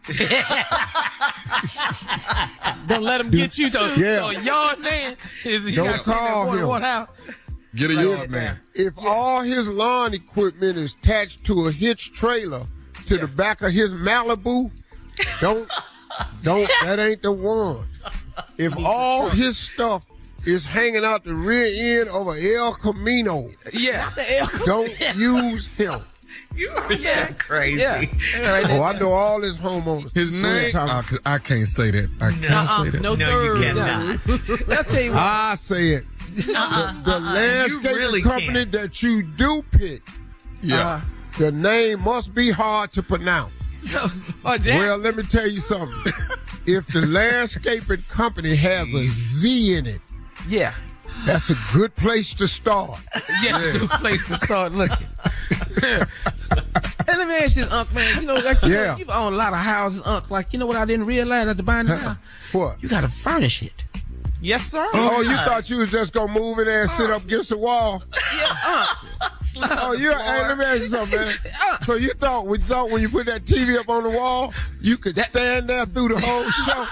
Speaker 1: Don't let him get you. So a yard man
Speaker 3: Don't call him.
Speaker 5: One house.
Speaker 6: Get a yard man.
Speaker 3: If all his lawn equipment is attached to a hitch trailer to the back of his Malibu, don't, that ain't the one. If all his stuff is hanging out the rear end of an El Camino, don't use him.
Speaker 7: You are that crazy.
Speaker 5: Yeah.
Speaker 3: Oh, I know all his homeowners.
Speaker 6: His name? I can't say that. I can't say that.
Speaker 1: No,
Speaker 7: you cannot.
Speaker 5: I'll tell you what.
Speaker 3: I say it. The landscaping
Speaker 7: really
Speaker 3: company that you do pick, the name must be hard to pronounce. Well, let me tell you something. If the landscaping company has a Z in it, that's a good place to start.
Speaker 5: Yes, a good place to start looking. And let me ask you, Unc, man, you've owned a lot of houses, Unc. You know what I didn't realize after buying the house?
Speaker 3: What?
Speaker 5: You got to furnish it.
Speaker 1: Yes, sir.
Speaker 3: Oh, you thought you was just going to move in there and sit up against the wall?
Speaker 5: Yeah,
Speaker 3: Hey, let me ask you something, man. So you thought when you put that TV up on the wall, you could stand there through the whole show?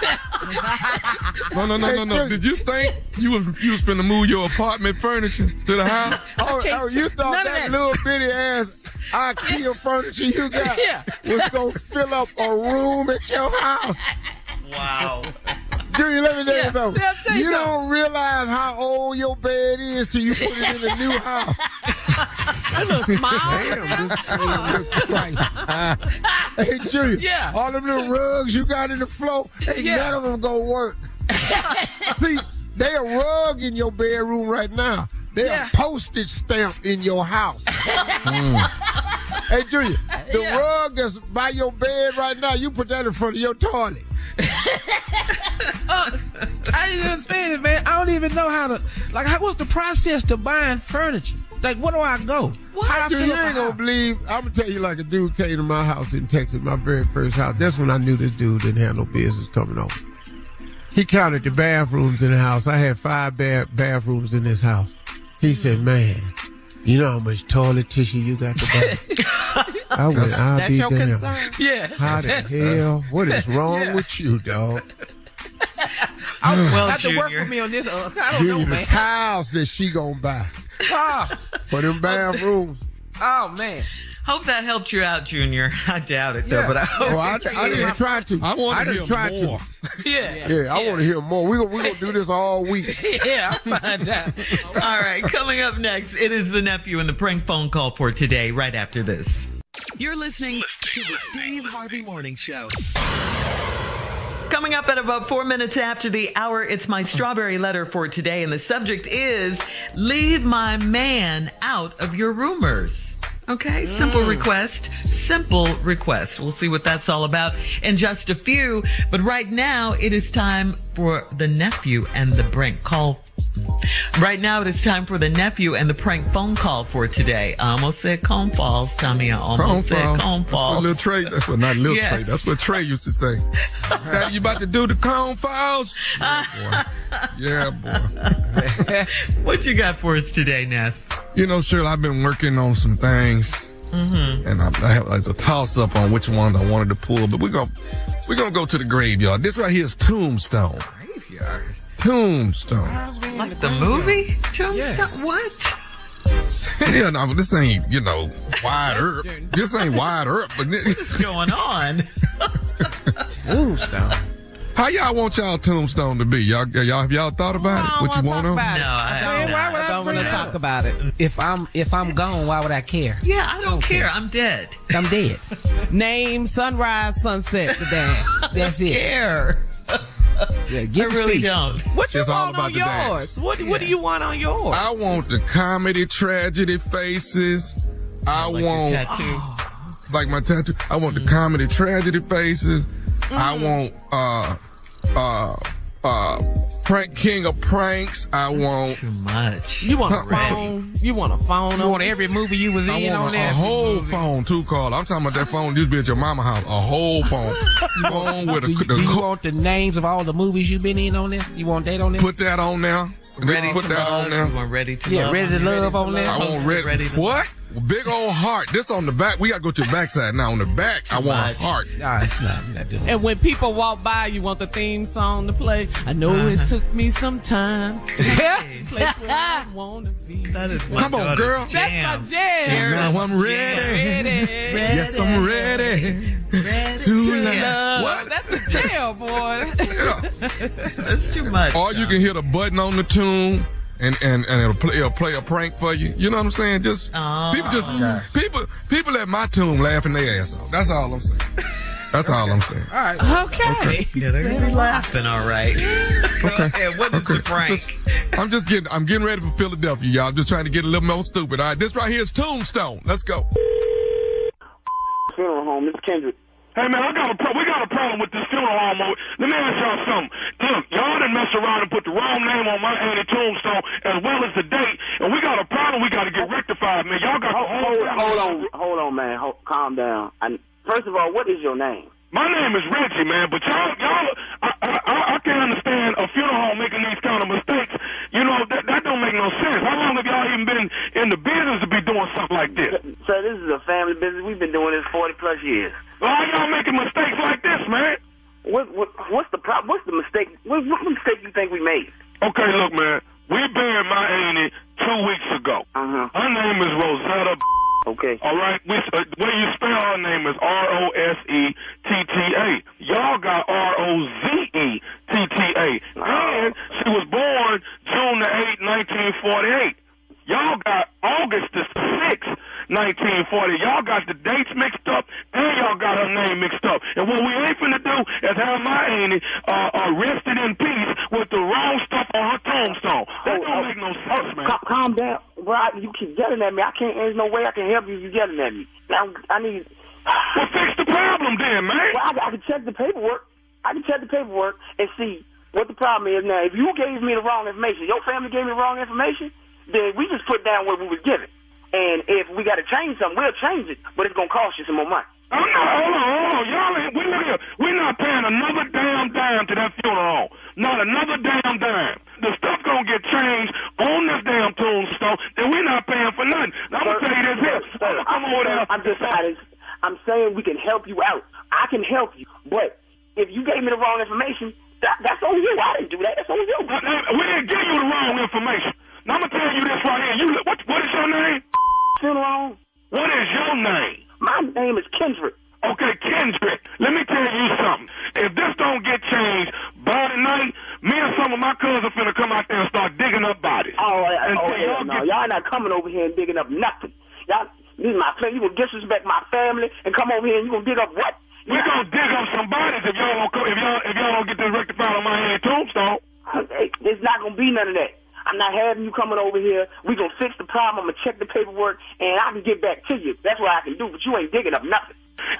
Speaker 6: No. Did you think you was finna move your apartment furniture to the house?
Speaker 3: Oh, you thought that little bitty ass IKEA furniture you got was going to fill up a room at your house?
Speaker 7: Wow.
Speaker 3: Junior, let me tell you something. You don't realize how old your bed is till you put it in a new house.
Speaker 1: A little smile.
Speaker 3: Damn, this look right. Hey, Junior, all them little rugs you got in the floor, none of them gonna work. See, they a rug in your bedroom right now. They a postage stamp in your house. Hey, Junior, the rug that's by your bed right now, you put that in front of your toilet.
Speaker 5: I didn't understand it, man. I don't even know how to, what's the process to buying furniture? Where do I go?
Speaker 3: Dude, you ain't gonna believe. I'm gonna tell you, a dude came to my house in Texas, my very first house. That's when I knew this dude didn't have no business coming over. He counted the bathrooms in the house. I had 5 bathrooms in this house. He said, man, you know how much toilet tissue you got to buy? I went,
Speaker 1: that's your concern?
Speaker 5: Yeah.
Speaker 3: How the hell? What is wrong with you, dog?
Speaker 5: I have to work with me on this. I don't know, man.
Speaker 3: The tiles that she gonna buy for them bathrooms.
Speaker 5: Oh, man.
Speaker 7: Hope that helped you out, Junior. I doubt it, though, but I hope
Speaker 3: I didn't try to.
Speaker 6: I want to hear more.
Speaker 3: I want to hear more. We're gonna do this all week.
Speaker 5: I'll find out.
Speaker 7: All right, coming up next, it is the nephew and the prank phone call for today, right after this.
Speaker 4: You're listening to the Steve Harvey Morning Show.
Speaker 7: Coming up at about 4 minutes after the hour, it's my strawberry letter for today, and the subject is leave my man out of your rumors. Okay, simple request. We'll see what that's all about in just a few. But right now, it is time for the nephew and the prank call. Right now, it is time for the nephew and the prank phone call for today. I almost said cone falls, Tommy. I almost said cone falls.
Speaker 6: That's what little Trey. That's what not little Trey. That's what Trey used to say. Daddy, you about to do the cone falls? Yeah, boy.
Speaker 7: What you got for us today, Ness?
Speaker 6: You know, Shirley, I've been working on some things, and I have it's a toss-up on which ones I wanted to pull, but we're gonna go to the graveyard. This right here is Tombstone.
Speaker 7: Graveyard?
Speaker 6: Tombstone.
Speaker 7: Like the movie? Tombstone? Yeah. What?
Speaker 6: Yeah, no, but this ain't, wide earth. This ain't wide earth, but
Speaker 7: what's going on?
Speaker 5: Tombstone.
Speaker 6: How y'all want y'all tombstone to be? Y'all have y'all thought about it? What you want them?
Speaker 7: No, I
Speaker 5: don't want to talk about it. If I'm gone, why would I care?
Speaker 7: Yeah, I don't care. I'm dead.
Speaker 5: I'm dead.
Speaker 1: Name, sunrise, sunset, the dash.
Speaker 5: That's it.
Speaker 7: Care.
Speaker 5: Yeah,
Speaker 7: I really don't.
Speaker 1: What you
Speaker 6: It's all
Speaker 1: want
Speaker 6: about
Speaker 1: on
Speaker 6: the
Speaker 1: yours? What do you want on yours?
Speaker 6: I want the comedy tragedy faces. I want
Speaker 7: your tattoo.
Speaker 6: Like my tattoo. I want the comedy tragedy faces. I want prank king of pranks. I want
Speaker 7: too much.
Speaker 1: You want a phone? You want a phone?
Speaker 5: You want every movie you was in on there?
Speaker 6: A whole phone too, Carl. I'm talking about that phone used to be at your mama's house. A whole phone. Phone with
Speaker 5: do you want the names of all the movies you've been in on there? You want that on there?
Speaker 6: Put that on there.
Speaker 7: Put that on there. You want Ready to Love?
Speaker 5: Ready to Love on there.
Speaker 6: I want ready to what? Big old heart. This on the back. We got to go to the back side now. On the back, I want a heart.
Speaker 5: No, it's not doing it.
Speaker 1: And when people walk by, you want the theme song to play. I know it took me some time to place where I want to be.
Speaker 7: That is my
Speaker 6: Come on, girl.
Speaker 1: That's my jam.
Speaker 6: Now I'm ready. Yes, I'm ready. To love.
Speaker 1: What? That's a jam, boy.
Speaker 6: Yeah.
Speaker 7: That's too much.
Speaker 6: Or you can hit a button on the tune. And it'll play a prank for you. You know what I'm saying? People at my tune laughing their ass off. That's all I'm saying. That's all I'm saying.
Speaker 5: All right.
Speaker 1: Okay.
Speaker 7: Yeah, they're gonna be laughing, all right.
Speaker 6: Okay.
Speaker 7: What is the prank?
Speaker 6: I'm getting ready for Philadelphia, y'all. I'm just trying to get a little more stupid. All right, this right here is Tombstone. Let's go.
Speaker 8: Funeral home, Mr. Kendrick. Hey, man, we got a problem with this funeral home. Let me ask y'all something. Look, y'all done messed around and put the wrong name on my Annie Tombstone as well as the date, and we got a problem we got to get rectified, man. Y'all got
Speaker 10: Hold on, man. Calm down. First of all, what is your name?
Speaker 8: My name is Reggie, man, but y'all, I can't understand a funeral home making these kind of mistakes. You know, that don't make no sense. How long have y'all even been in the business to be doing something like this?
Speaker 10: Sir, this is a family business. We've been doing this 40 plus years.
Speaker 8: Why y'all making mistakes like this, man?
Speaker 10: What's the problem? What's the mistake? What mistake you think we made?
Speaker 8: Okay, look, man. We buried my Annie 2 weeks ago. Her name is Rosetta.
Speaker 10: Okay.
Speaker 8: All right. Where you spell her name is Rosetta. Y'all got Rozetta. And she was born June the 8th, 1948. Y'all got August the 6th, 1940. Y'all got the dates mixed up, and y'all got her name mixed up. And what we ain't finna do is have my Annie rested in peace with the wrong stuff on her tombstone. That don't make no sense, man.
Speaker 10: Calm down. Bro, you keep yelling at me. There's no way I can help you if you're yelling at me. Now, I need...
Speaker 8: Well, fix the problem then, man.
Speaker 10: Well, I can check the paperwork. And see what the problem is. Now, if you gave me the wrong information, your family gave me the wrong information, then we just put down what we was given. And if we got to change something, we'll change it, but it's going to cost you some more money.
Speaker 8: Oh, no, hold on. Y'all ain't, we're not paying another damn dime to that funeral home. Not another damn dime. The stuff going to get changed on this damn tombstone, and we're not paying for nothing. Now, I'm going to tell you this here. I'm over there.
Speaker 10: I'm saying we can help you out. I can help you, but if you gave me the wrong information, that's on you. I didn't do that. That's on you.
Speaker 8: We didn't give you the wrong information. Now, I'm going to tell you this right here. What is your name?
Speaker 10: Funeral.
Speaker 8: What is your name?
Speaker 10: My name is Kendrick.
Speaker 8: Okay, Kendrick. Let me tell you something. If this don't get changed by tonight, me and some of my cousins finna come out there and start digging up bodies.
Speaker 10: No. Y'all not coming over here and digging up nothing. Y'all, this is my family. You gonna disrespect my family and come over here and you gonna dig up what?
Speaker 9: We gonna dig up some bodies if y'all don't get this rectified on my Annie Tombstone.
Speaker 10: There's not gonna be none of that. I'm not having you coming over here. We gonna fix the problem. I'm gonna check the paperwork, and I can get back to you. That's what I can do. But you ain't digging up nothing.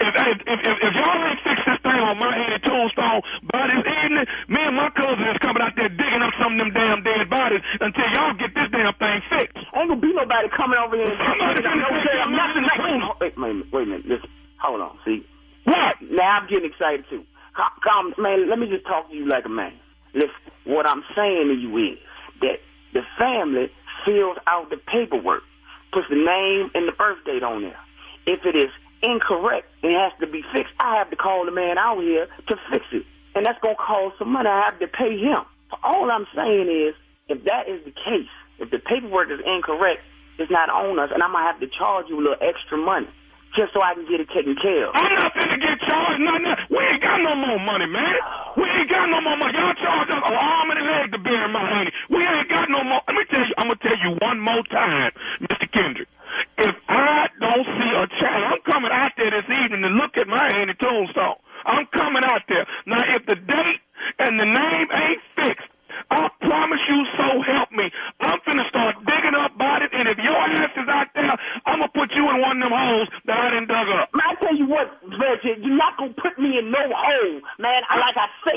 Speaker 9: If y'all ain't fix this thing on my Annie Tombstone by this evening, me and my cousin is coming out there digging up some of them damn dead bodies until y'all get this damn thing fixed.
Speaker 10: Ain't gonna be nobody coming over here and
Speaker 9: Somebody's gonna dig up nothing.
Speaker 10: Wait a minute. Listen. Hold on. See.
Speaker 9: What?
Speaker 10: Now I'm getting excited too. Come, man. Let me just talk to you like a man. Listen. What I'm saying to you is that the family fills out the paperwork, puts the name and the birth date on there. If it is incorrect and it has to be fixed, I have to call the man out here to fix it. And that's going to cost some money. I have to pay him. All I'm saying is, if that is the case, if the paperwork is incorrect, it's not on us, and I'm going to have to charge you a little extra money just so I can get it taken care of.
Speaker 9: I'm not finna get charged nothing. We ain't got no more money, man. We ain't got no more money. Y'all charge us an arm and a leg to bury my honey. We ain't got no more. Let me tell you, I'm going to tell you one more time, Mr. Kendrick. If I don't see a child, I'm coming out there this evening to look at my Annie Tombstone. I'm coming out there. Now, if the date and the name ain't fixed, I promise you, so help me, I'm finna start digging up bodies, and if your ass is out there, I'm gonna put you in one of them holes that I done dug up.
Speaker 10: Man, I tell you what, Reggie, you're not gonna put me in no hole, man. Like I said,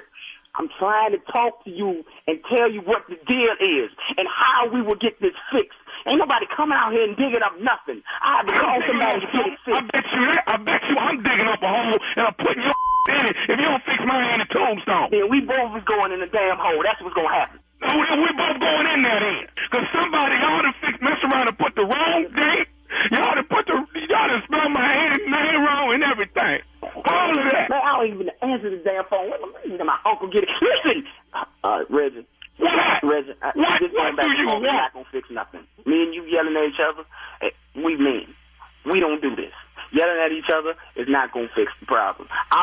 Speaker 10: I'm trying to talk to you and tell you what the deal is and how we will get this fixed. Ain't nobody coming out here and digging up nothing. I have to call somebody to get it fixed.
Speaker 9: I bet you I'm digging up a hole and I'm putting your in it if you don't fix my Annie Tombstone.
Speaker 10: Yeah, we both is going in the damn hole. That's what's gonna happen.
Speaker 9: No, we both going in there then. Because somebody, y'all done mess around and put the wrong date. Y'all done spelled my Annie name wrong and everything. All of that.
Speaker 10: Man, I don't even answer the damn phone. Let my uncle get it. Listen, Reggie.
Speaker 9: What?
Speaker 10: Reggie,
Speaker 9: What do you want?
Speaker 10: We're not gonna fix nothing. Me and you yelling at each other, we mean. We don't do this. Yelling at each other is not gonna fix the problem.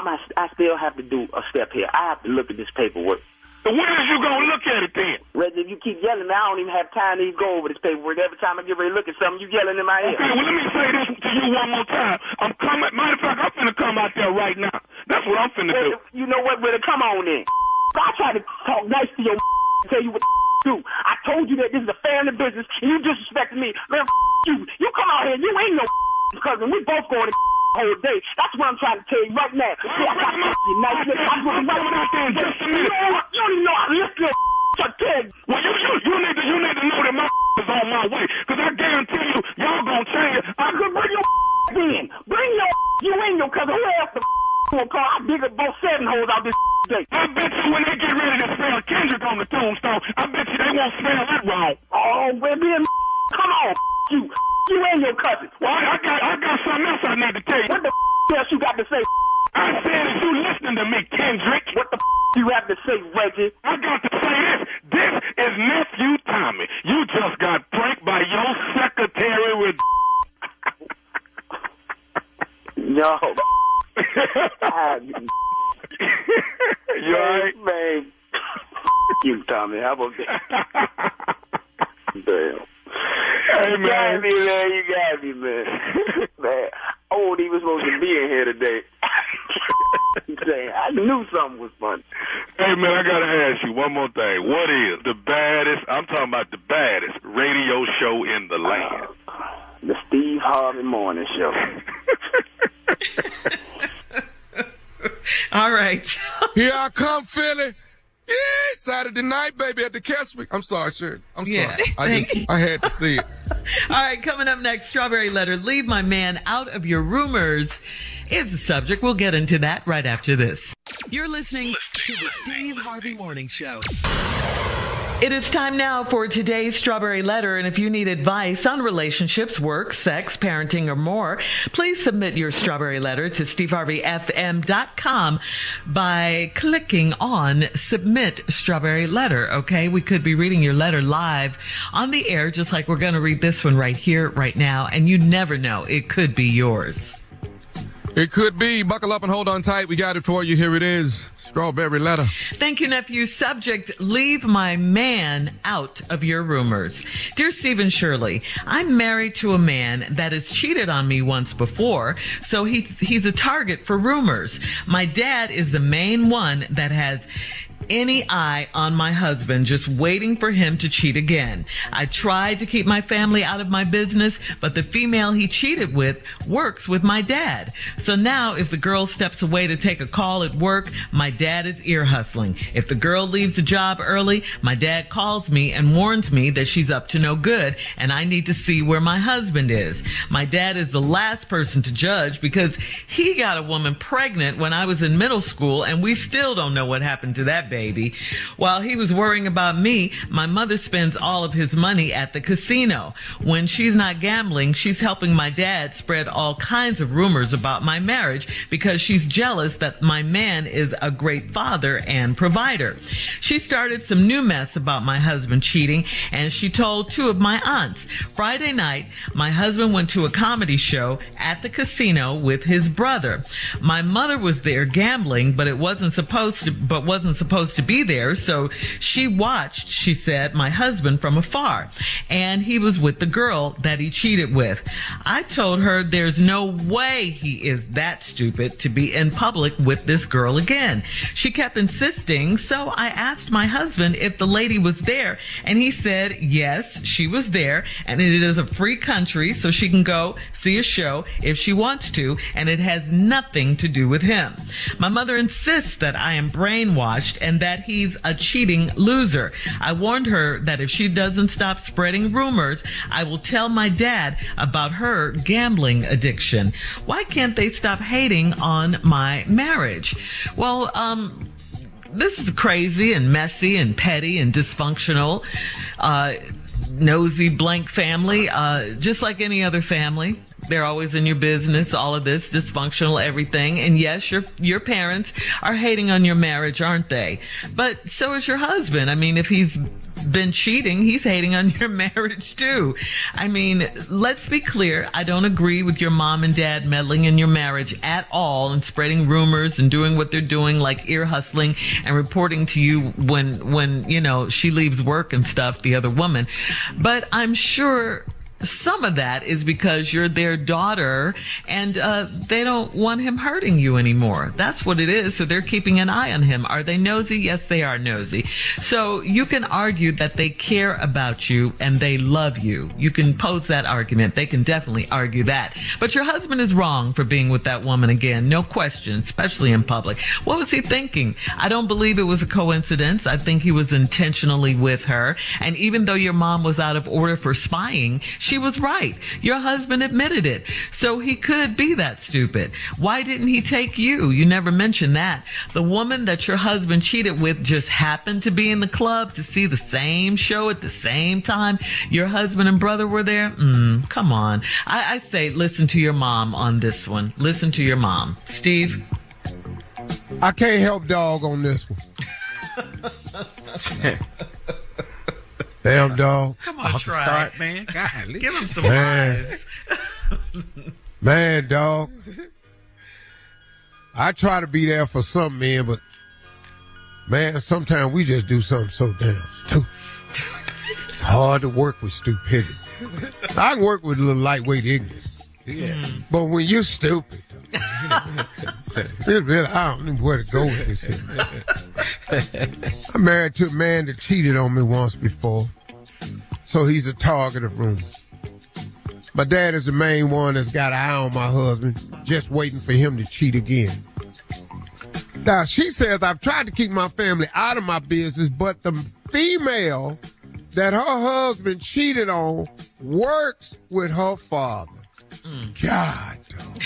Speaker 10: I still have to do a step here. I have to look at this paperwork.
Speaker 9: So when is you gonna look at it then?
Speaker 10: Reggie, if you keep yelling, I don't even have time to even go over this paperwork. Every time I get ready to look at something, you yelling in my ear.
Speaker 9: Okay, well, let me say this to you one more time. Matter of fact, I'm finna come out there right now. That's what I'm finna do.
Speaker 10: You know what, brother? Come on in. I try to talk nice to your tell you what to do. I told you that this is a family business, and you disrespected me. Man, you. You come out here, you ain't no cousin. We both going to whole day. That's what I'm trying to tell you right now. See, I got you nice. I'm going out there in just a minute. You don't even know how to lift your kid.
Speaker 9: Well, you need to know that my is on my way, because I guarantee you, y'all gonna change it. I could bring your in. Bring you ain't your cousin. Who else the gonna call? I dig up both 7 holes out this day. I bet you when they get ready to spell Kendrick on the tombstone, I bet you they won't spell it wrong. Oh, baby, come on, you. You and your cousin. Well, I got something else I need to tell you. What the else you got to say? I said if you listening to me, Kendrick. What the you have to say, Reggie? I got to say this. This is nephew Tommy. You just got pranked by your secretary with
Speaker 10: No.
Speaker 9: You alright?
Speaker 10: Man. You, Tommy. How about that? Damn.
Speaker 9: Hey, man.
Speaker 10: You got me, man. Man, I wasn't even supposed to be in here today. I knew something was funny.
Speaker 9: Hey, man, I got to ask you one more thing. What is the baddest, I'm talking about the baddest radio show in the land?
Speaker 10: The Steve Harvey Morning Show.
Speaker 7: All right.
Speaker 6: Here I come, Philly. Yeah, Saturday night, baby, at the Keswick. I'm sorry, Sharon. I'm sorry. I had to see it.
Speaker 7: All right, coming up next, Strawberry Letter. Leave my man out of your rumors is the subject. We'll get into that right after this.
Speaker 4: You're listening to the Steve Harvey Morning Show.
Speaker 7: It is time now for today's Strawberry Letter, and if you need advice on relationships, work, sex, parenting, or more, please submit your Strawberry Letter to steveharveyfm.com by clicking on Submit Strawberry Letter, okay? We could be reading your letter live on the air, just like we're going to read this one right here, right now, and you never know. It could be yours.
Speaker 6: It could be. Buckle up and hold on tight. We got it for you. Here it is. Strawberry letter.
Speaker 7: Thank you, nephew. Subject, leave my man out of your rumors. Dear Stephen Shirley, I'm married to a man that has cheated on me once before, so he's a target for rumors. My dad is the main one that has any eye on my husband, just waiting for him to cheat again. I tried to keep my family out of my business, but the female he cheated with works with my dad. So now if the girl steps away to take a call at work, my dad is ear hustling. If the girl leaves the job early, my dad calls me and warns me that she's up to no good and I need to see where my husband is. My dad is the last person to judge because he got a woman pregnant when I was in middle school and we still don't know what happened to that baby. While he was worrying about me, my mother spends all of his money at the casino. When she's not gambling, she's helping my dad spread all kinds of rumors about my marriage because she's jealous that my man is a great father and provider. She started some new mess about my husband cheating, and she told 2 of my aunts. Friday night, my husband went to a comedy show at the casino with his brother. My mother was there gambling, but wasn't supposed to be there, so she watched, she said, my husband from afar, and he was with the girl that he cheated with. I told her there's no way he is that stupid to be in public with this girl again. She kept insisting, so I asked my husband if the lady was there, and he said yes, she was there, and it is a free country, so she can go see a show if she wants to, and it has nothing to do with him. My mother insists that I am brainwashed and that he's a cheating loser. I warned her that if she doesn't stop spreading rumors, I will tell my dad about her gambling addiction. Why can't they stop hating on my marriage? Well, this is crazy and messy and petty and dysfunctional. Nosy blank family, just like any other family. They're always in your business, all of this, dysfunctional, everything. And yes, your parents are hating on your marriage, aren't they? But so is your husband. I mean, if he's been cheating, he's hating on your marriage too. I mean, let's be clear. I don't agree with your mom and dad meddling in your marriage at all and spreading rumors and doing what they're doing, like ear hustling and reporting to you when you know, she leaves work and stuff, the other woman. But I'm sure some of that is because you're their daughter and they don't want him hurting you anymore. That's what it is. So they're keeping an eye on him. Are they nosy? Yes, they are nosy. So you can argue that they care about you and they love you. You can pose that argument. They can definitely argue that. But your husband is wrong for being with that woman again. No question, especially in public. What was he thinking? I don't believe it was a coincidence. I think he was intentionally with her. And even though your mom was out of order for spying, she was right. Your husband admitted it. So he could be that stupid. Why didn't he take you? You never mentioned that. The woman that your husband cheated with just happened to be in the club to see the same show at the same time your husband and brother were there? Come on. I say listen to your mom on this one. Listen to your mom. Steve?
Speaker 3: I can't help dog on this one. Damn, dog.
Speaker 5: Come on, start, man. Golly.
Speaker 7: Give him some eyes.
Speaker 3: Man, dog. I try to be there for some men, but man, sometimes we just do something so damn stupid. It's hard to work with stupidity. I can work with a little lightweight ignorance.
Speaker 5: Yeah.
Speaker 3: But when you're stupid, really, I don't know where to go with this. I'm married to a man that cheated on me once before, so he's a target of rumors. My dad is the main one that's got an eye on my husband, just waiting for him to cheat again. Now, she says, I've tried to keep my family out of my business, but the female that her husband cheated on works with her father. God, dog.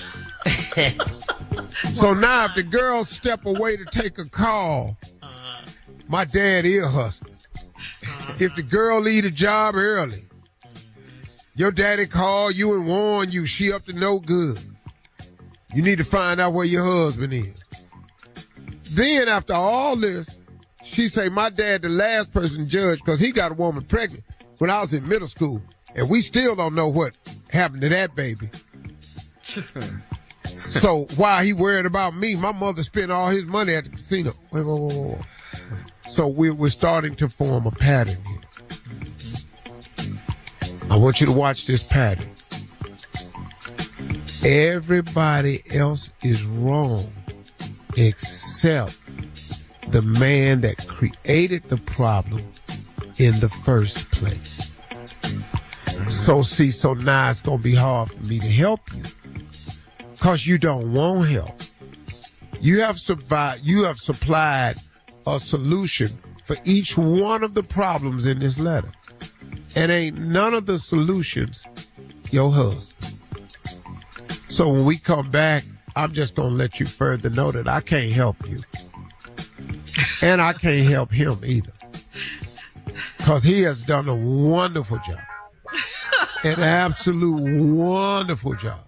Speaker 3: So now if the girls step away to take a call, my dad ear hustling. If the girl leave the job early, your daddy call you and warn you she up to no good. You need to find out where your husband is. Then after all this, she say my dad the last person judged because he got a woman pregnant when I was in middle school. And we still don't know what happened to that baby. So while he worried about me, my mother spent all his money at the casino. Wait. So we're starting to form a pattern here. I want you to watch this pattern. Everybody else is wrong except the man that created the problem in the first place. So now it's going to be hard for me to help you because you don't want help. You have supplied a solution for each one of the problems in this letter. And ain't none of the solutions your husband. So when we come back, I'm just going to let you further know that I can't help you. And I can't help him either. Because he has done a wonderful job. An absolute wonderful job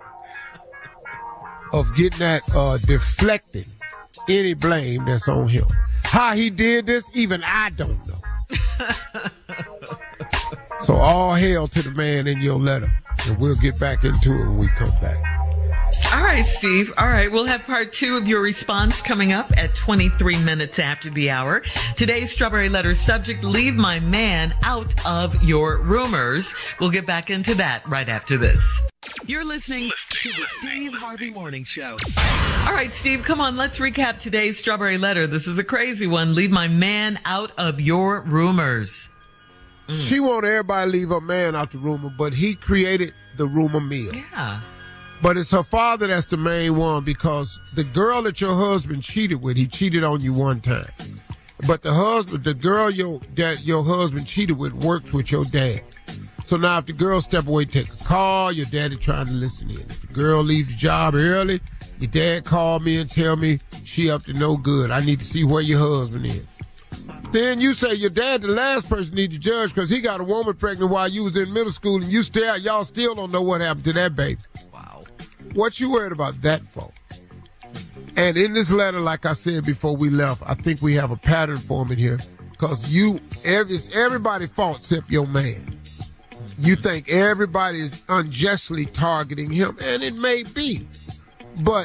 Speaker 3: of getting that, deflecting any blame that's on him. How he did this, even I don't know. So all hail to the man in your letter. And we'll get back into it when we come back.
Speaker 7: All right, Steve. All right. We'll have part 2 of your response coming up at 23 minutes after the hour. Today's Strawberry Letter subject, leave my man out of your rumors. We'll get back into that right after this.
Speaker 4: You're listening to the Steve Harvey Morning Show.
Speaker 7: All right, Steve, come on. Let's recap today's Strawberry Letter. This is a crazy one. Leave my man out of your rumors.
Speaker 3: She want everybody to leave her man out the rumor, but he created the rumor mill.
Speaker 7: Yeah.
Speaker 3: But it's her father that's the main one because the girl that your husband cheated with, he cheated on you one time. But the girl your husband cheated with works with your dad. So now if the girl step away, take a call, your daddy trying to listen in. If the girl leave the job early, your dad call me and tell me she up to no good. I need to see where your husband is. Then you say your dad the last person need to judge because he got a woman pregnant while you was in middle school and y'all still don't know what happened to that baby.
Speaker 7: Wow.
Speaker 3: What you worried about that for? And in this letter, like I said before we left, I think we have a pattern forming here because it's everybody's fault except your man. You think everybody is unjustly targeting him, and it may be. But,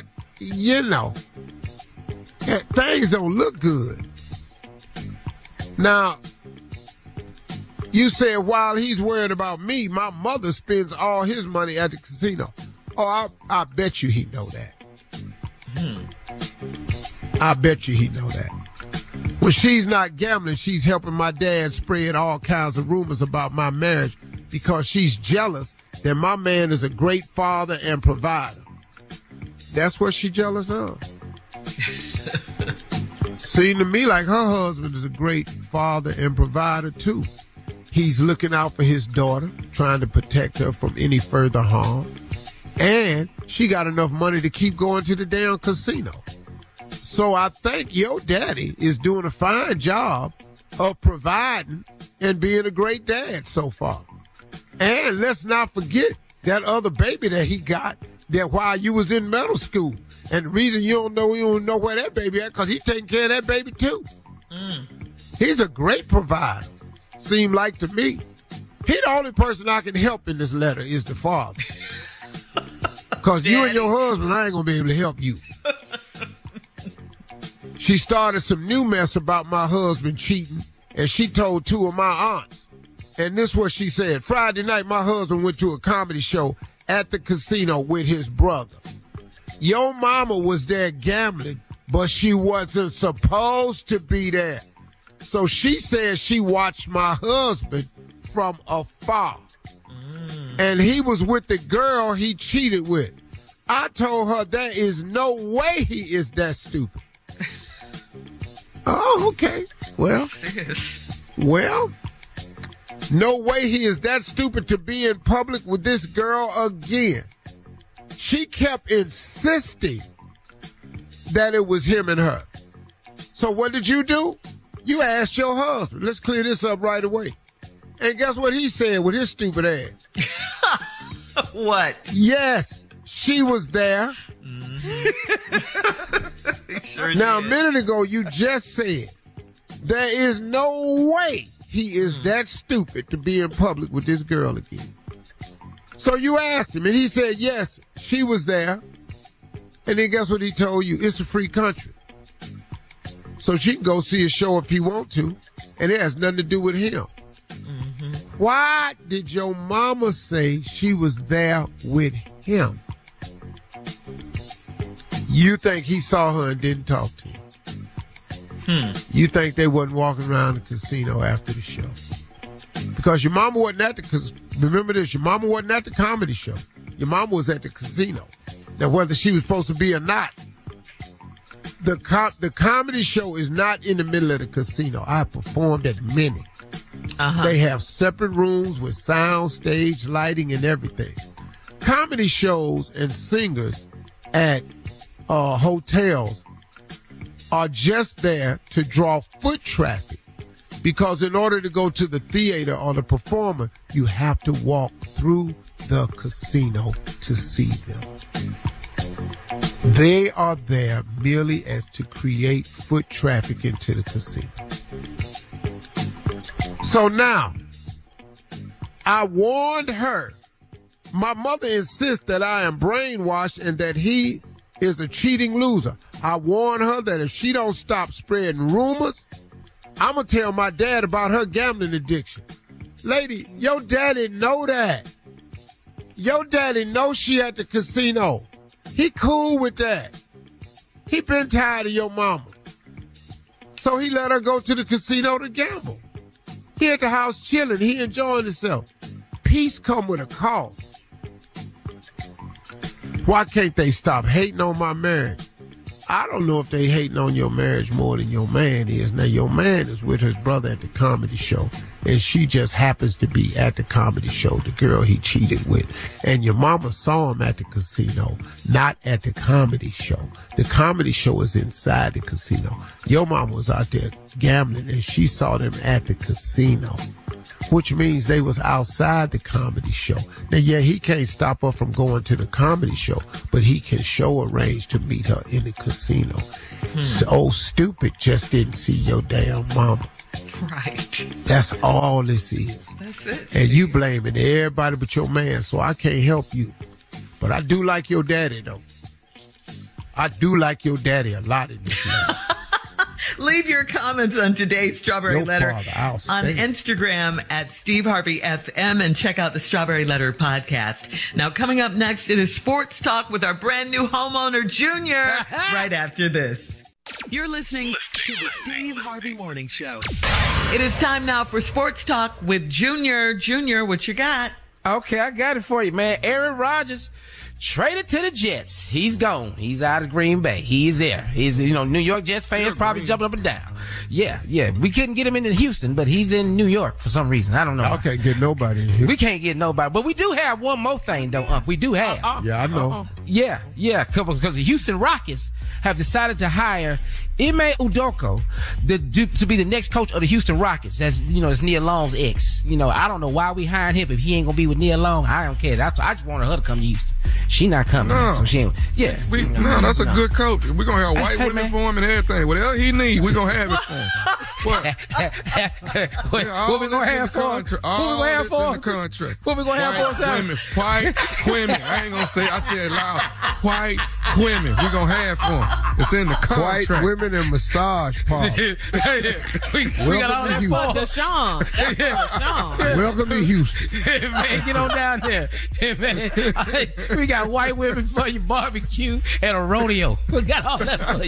Speaker 3: things don't look good. Now, you said while he's worried about me, my mother spends all his money at the casino. Oh, I bet you he know that. I bet you he know that. When she's not gambling, she's helping my dad spread all kinds of rumors about my marriage because she's jealous that my man is a great father and provider. That's what she's jealous of. Seemed to me like her husband is a great father and provider too. He's looking out for his daughter, trying to protect her from any further harm. And she got enough money to keep going to the damn casino. So I think your daddy is doing a fine job of providing and being a great dad so far. And let's not forget that other baby that he got that while you was in middle school. And the reason you don't know where that baby at, because he's taking care of that baby too. He's a great provider, seem like to me. He the only person I can help in this letter is the father. Because you and your husband, I ain't going to be able to help you. She started some new mess about my husband cheating, and she told 2 of my aunts. And this is what she said. Friday night, my husband went to a comedy show at the casino with his brother. Your mama was there gambling, but she wasn't supposed to be there. So she said she watched my husband from afar. And he was with the girl he cheated with. I told her there is no way he is that stupid. Oh, okay. Well, no way he is that stupid to be in public with this girl again. She kept insisting that it was him and her. So what did you do? You asked your husband. Let's clear this up right away. And guess what he said with his stupid ass?
Speaker 7: What?
Speaker 3: Yes, she was there.
Speaker 7: Sure
Speaker 3: now,
Speaker 7: did.
Speaker 3: a minute ago, you just said there is no way he is that stupid to be in public with this girl again. So you asked him, and he said, yes, she was there. And then guess what he told you? It's a free country. So she can go see a show if he want to, and it has nothing to do with him. Mm-hmm. Why did your mama say she was there with him? You think he saw her and didn't talk to her? You think they wasn't walking around the casino after the show? Because your mama wasn't at remember this, your mama wasn't at the comedy show. Your mama was at the casino. Now, whether she was supposed to be or not, the comedy show is not in the middle of the casino. I performed at many. They have separate rooms with sound, stage, lighting, and everything. Comedy shows and singers at hotels are just there to draw foot traffic, because in order to go to the theater or the performer, you have to walk through the casino to see them. They are there merely as to create foot traffic into the casino. So now, I warned her. My mother insists that I am brainwashed and that he is a cheating loser. I warned her that if she don't stop spreading rumors, I'm going to tell my dad about her gambling addiction. Lady, your daddy know that. Your daddy knows she at the casino. He cool with that. He been tired of your mama. So he let her go to the casino to gamble. He at the house chilling. He enjoying himself. Peace come with a cost. Why can't they stop hating on my marriage? I don't know if they hating on your marriage more than your man is. Now, your man is with his brother at the comedy show, and she just happens to be at the comedy show, the girl he cheated with. And your mama saw him at the casino, not at the comedy show. The comedy show is inside the casino. Your mama was out there gambling, and she saw them at the casino, which means they was outside the comedy show. Now, yeah, he can't stop her from going to the comedy show, but he can show arrange to meet her in the casino. So stupid just didn't see your damn mama.
Speaker 7: Right.
Speaker 3: That's all this is.
Speaker 7: That's it.
Speaker 3: And you blaming everybody but your man, so I can't help you. But I do like your daddy, though. I do like your daddy a lot in this life.
Speaker 7: Leave your comments on today's Strawberry Letter on Instagram at Steve Harvey FM, and check out the Strawberry Letter podcast. Now, coming up next, it is Sports Talk with our brand new homeowner, Junior, right after this.
Speaker 4: You're listening to the Steve Harvey Morning Show.
Speaker 7: It is time now for Sports Talk with Junior. Junior, what you got?
Speaker 5: Okay, I got it for you, man. Aaron Rodgers traded to the Jets. He's gone. He's out of Green Bay. He's there. He's, New York Jets fans probably jumping up and down. Yeah. We couldn't get him into Houston, but he's in New York for some reason. I don't know.
Speaker 3: I can't get nobody in here.
Speaker 5: We can't get nobody. But we do have one more thing, though, We do have.
Speaker 3: Yeah, I know.
Speaker 5: Yeah. Because the Houston Rockets have decided to hire Ime Udoka to be the next coach of the Houston Rockets. That's, it's Nia Long's ex. I don't know why we hired him if he ain't gonna be with Nia Long. I don't care. I just wanted her to come to Houston. She not coming.
Speaker 6: No.
Speaker 5: So she ain't. Yeah.
Speaker 6: That's a good coach. We're gonna have white women for him and everything. Whatever he needs, we're gonna have it for him. What?
Speaker 5: What we gonna have for him?
Speaker 6: What we gonna have for him? Contract.
Speaker 5: What we gonna have for him?
Speaker 6: White women. I ain't gonna say. I said it loud. White women. We gonna have for him. It's in the contract.
Speaker 3: White women and massage parlors.
Speaker 5: we got all that for
Speaker 1: Deshaun.
Speaker 3: Welcome to Houston.
Speaker 5: Man, get on down there. Man, we got white women for your barbecue and a rodeo. We got all that for you.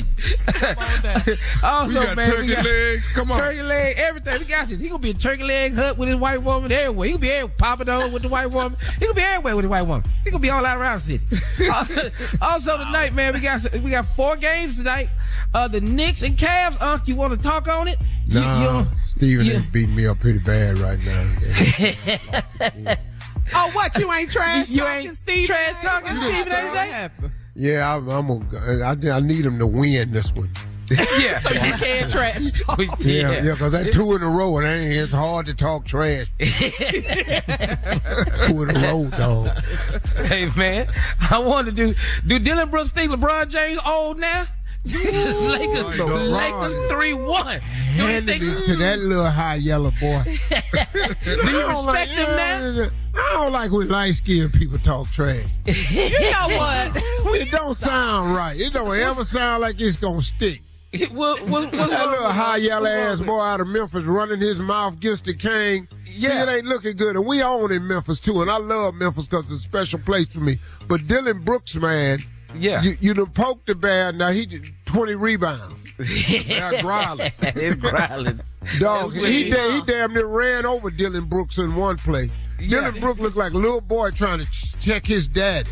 Speaker 5: Also,
Speaker 6: we got turkey legs. Come on.
Speaker 5: Turkey leg, everything. We got you. He gonna be a turkey leg hut with his white woman everywhere. He gonna be everywhere. Papadone with the white woman. He gonna be everywhere with the white woman. He gonna be all out around the city. Also tonight, man, we got 4 games tonight. The Knicks and Cavs. You want to talk on it?
Speaker 3: Nah, Steven is beating me up pretty bad right now.
Speaker 1: Oh, what? You ain't trash talking, Steve?
Speaker 5: Trash talking, Stephen A.
Speaker 3: Yeah, I need him to win this one.
Speaker 5: Yeah.
Speaker 1: So you can't trash talk.
Speaker 3: Yeah, because that's 2 in a row, and it's hard to talk trash. 2 in a row, dog.
Speaker 5: Hey, man, I wanted to do Dylan Brooks think LeBron James old now? Lakers 3-1.
Speaker 3: Hand it to that little high yellow boy.
Speaker 5: Do you respect him now?
Speaker 3: I don't like when light-skinned people talk trash.
Speaker 1: You know what?
Speaker 3: It don't don't sound right. It don't ever sound like it's gonna stick.
Speaker 5: That
Speaker 3: little high yellow ass boy out of Memphis running his mouth against the king. Yeah, it ain't looking good. And we own in Memphis too. And I love Memphis because it's a special place for me. But Dylan Brooks, man, you done poked the bear. Now he did 20 rebounds.
Speaker 6: They're growling.
Speaker 5: It's growling.
Speaker 3: Dog, he damn near ran over Dylan Brooks in one play.
Speaker 5: Yeah.
Speaker 3: Dylan Brooks looked like a little boy trying to check his daddy.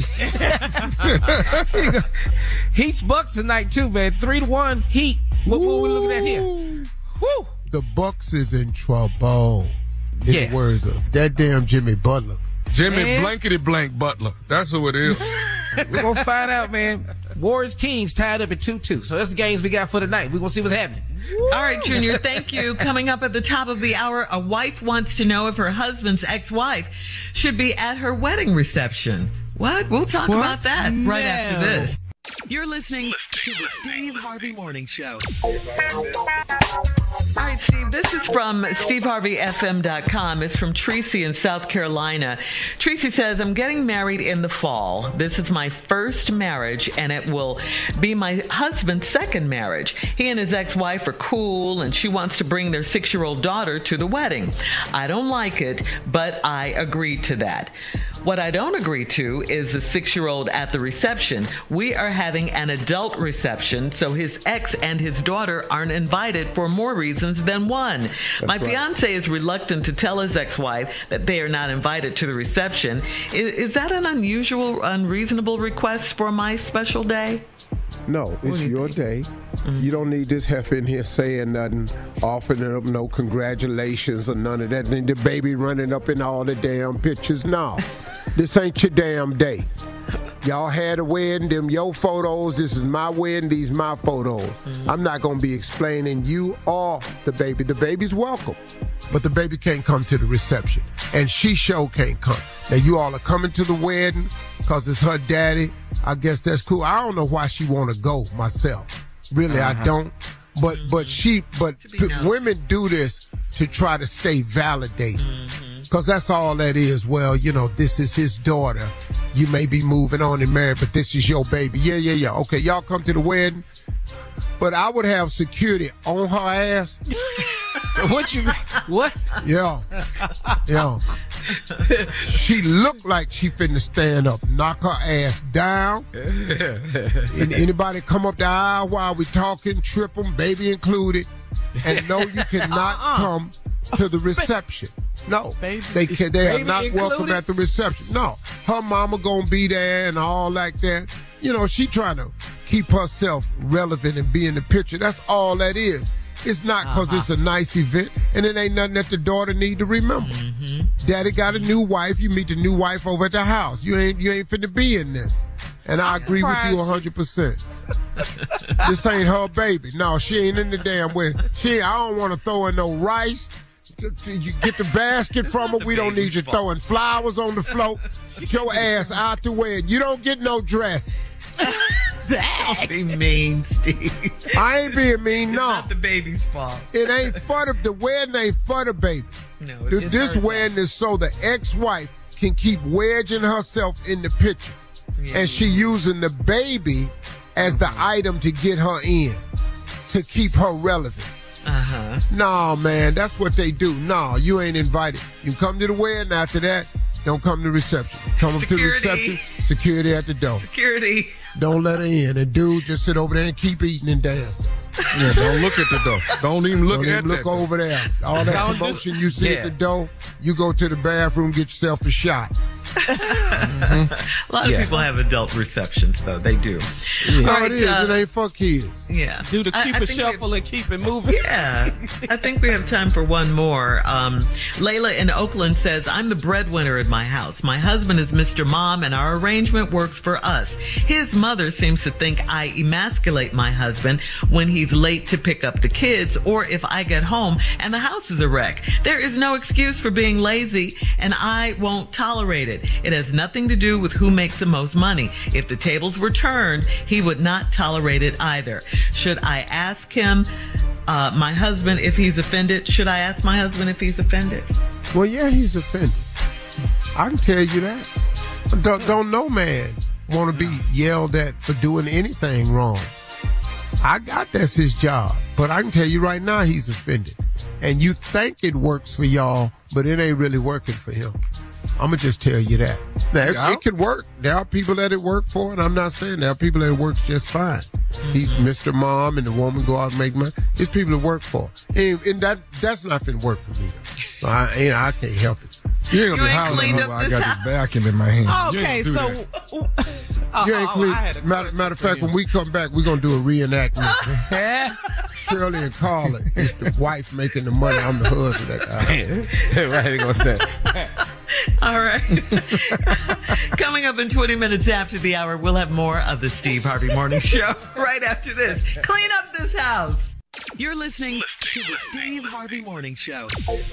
Speaker 5: Heat's Bucks tonight too, man. 3-1 Heat. What we looking at here? Woo!
Speaker 3: The Bucks is in trouble. In the words of that damn Jimmy Butler.
Speaker 6: Jimmy Blankety Blank Butler. That's who it is.
Speaker 5: We're gonna find out, man. Warriors Kings tied up at 2-2. So that's the games we got for tonight. We're gonna see what's happening.
Speaker 7: All right, Junior, thank you. Coming up at the top of the hour, a wife wants to know if her husband's ex-wife should be at her wedding reception. What? We'll talk about that right after this.
Speaker 4: You're listening to the Steve Harvey Morning Show.
Speaker 7: All right, Steve, this is from SteveHarveyFM.com. It's from Tracy in South Carolina. Tracy says, I'm getting married in the fall. This is my first marriage, and it will be my husband's second marriage. He and his ex-wife are cool, and she wants to bring their 6-year-old daughter to the wedding. I don't like it, but I agreed to that. What I don't agree to is the 6-year-old at the reception. We are having an adult reception, so his ex and his daughter aren't invited for more reasons than one. My fiance is reluctant to tell his ex-wife that they are not invited to the reception. Is that an unusual, unreasonable request for my special day?
Speaker 3: No, it's your day. You don't need this heifer in here saying nothing, offering up no congratulations or none of that. And the baby running up in all the damn pictures. No, this ain't your damn day. Y'all had a wedding, them your photos. This is my wedding, these my photos. I'm not going to be explaining you or the baby. The baby's welcome, but the baby can't come to the reception. And she sure can't come. Now, you all are coming to the wedding because it's her daddy. I guess that's cool. I don't know why she want to go myself. Really, I don't. But women do this to try to stay validated. Because that's all that is. Well, you know, this is his daughter. You may be moving on and married, but this is your baby. Yeah. Okay, y'all come to the wedding. But I would have security on her ass.
Speaker 5: What you mean? What?
Speaker 3: Yeah. She looked like she finna stand up, knock her ass down. Anybody come up the aisle while we talking, trip them, baby included. And no, you cannot come to the reception. No, they are not welcome at the reception. No, her mama gonna be there and all like that. You know, she trying to keep herself relevant and be in the picture. That's all that is. It's not because it's a nice event, and it ain't nothing that the daughter need to remember. Daddy got a new wife. You meet the new wife over at the house. You ain't finna be in this. And I agree with you 100%. This ain't her baby. No, she ain't in the damn way. I don't want to throw in no rice. You get the basket from her. We don't need you throwing flowers on the floor. Get your ass out the way. You don't get no dress.
Speaker 7: Don't be mean, Steve.
Speaker 3: I ain't being mean,
Speaker 7: It's not the baby's fault.
Speaker 3: It ain't for the wedding ain't for the baby.
Speaker 7: No,
Speaker 3: this wedding is so the ex-wife can keep wedging herself in the picture. And she using the baby as the item to get her in, to keep her relevant. No, man, that's what they do. No, you ain't invited. You come to the wedding, after that, don't come to the reception. Come up to the reception, security at the door.
Speaker 7: Security.
Speaker 3: Don't let her in. And dude, just sit over there and keep eating and dancing.
Speaker 6: Yeah, don't look at the door. Don't even look at
Speaker 3: look over there. All that commotion you see at the door, you go to the bathroom, get yourself a shot.
Speaker 7: A lot of people have adult receptions, though. They do.
Speaker 3: No, it is. It ain't for kids.
Speaker 7: Yeah.
Speaker 1: Do the keep it shuffle and keep it moving.
Speaker 7: Yeah. I think we have time for one more. Layla in Oakland says, I'm the breadwinner in my house. My husband is Mr. Mom, and our arrangement works for us. His mother seems to think I emasculate my husband when he's late to pick up the kids, or if I get home and the house is a wreck. There is no excuse for being lazy, and I won't tolerate it. It has nothing to do with who makes the most money. If the tables were turned, he would not tolerate it either. Should I ask him, my husband, if he's offended? Should I ask my husband if he's offended?
Speaker 3: Well, yeah, he's offended. I can tell you that. Don't no man want to be yelled at for doing anything wrong. I got that's his job. But I can tell you right now, he's offended. And you think it works for y'all, but it ain't really working for him. I'm going to just tell you that. Now, it could work. There are people that it work for, and I'm not saying there are people that it works just fine. He's Mr. Mom, and the woman go out and make money. There's people that work for. And that's not going to work for me, though. So I can't help it.
Speaker 6: You ain't going to be hollering at her while I got this vacuum in my hand.
Speaker 1: Okay, so...
Speaker 3: You ain't clean. Matter of fact, when we come back, we're going to do a reenactment. Shirley and Carla is the wife making the money. I'm the husband.
Speaker 5: Right, gonna say.
Speaker 7: All right. Coming up in 20 minutes after the hour, we'll have more of the Steve Harvey Morning Show right after this. Clean up this house.
Speaker 4: You're listening to the Steve Harvey Morning Show.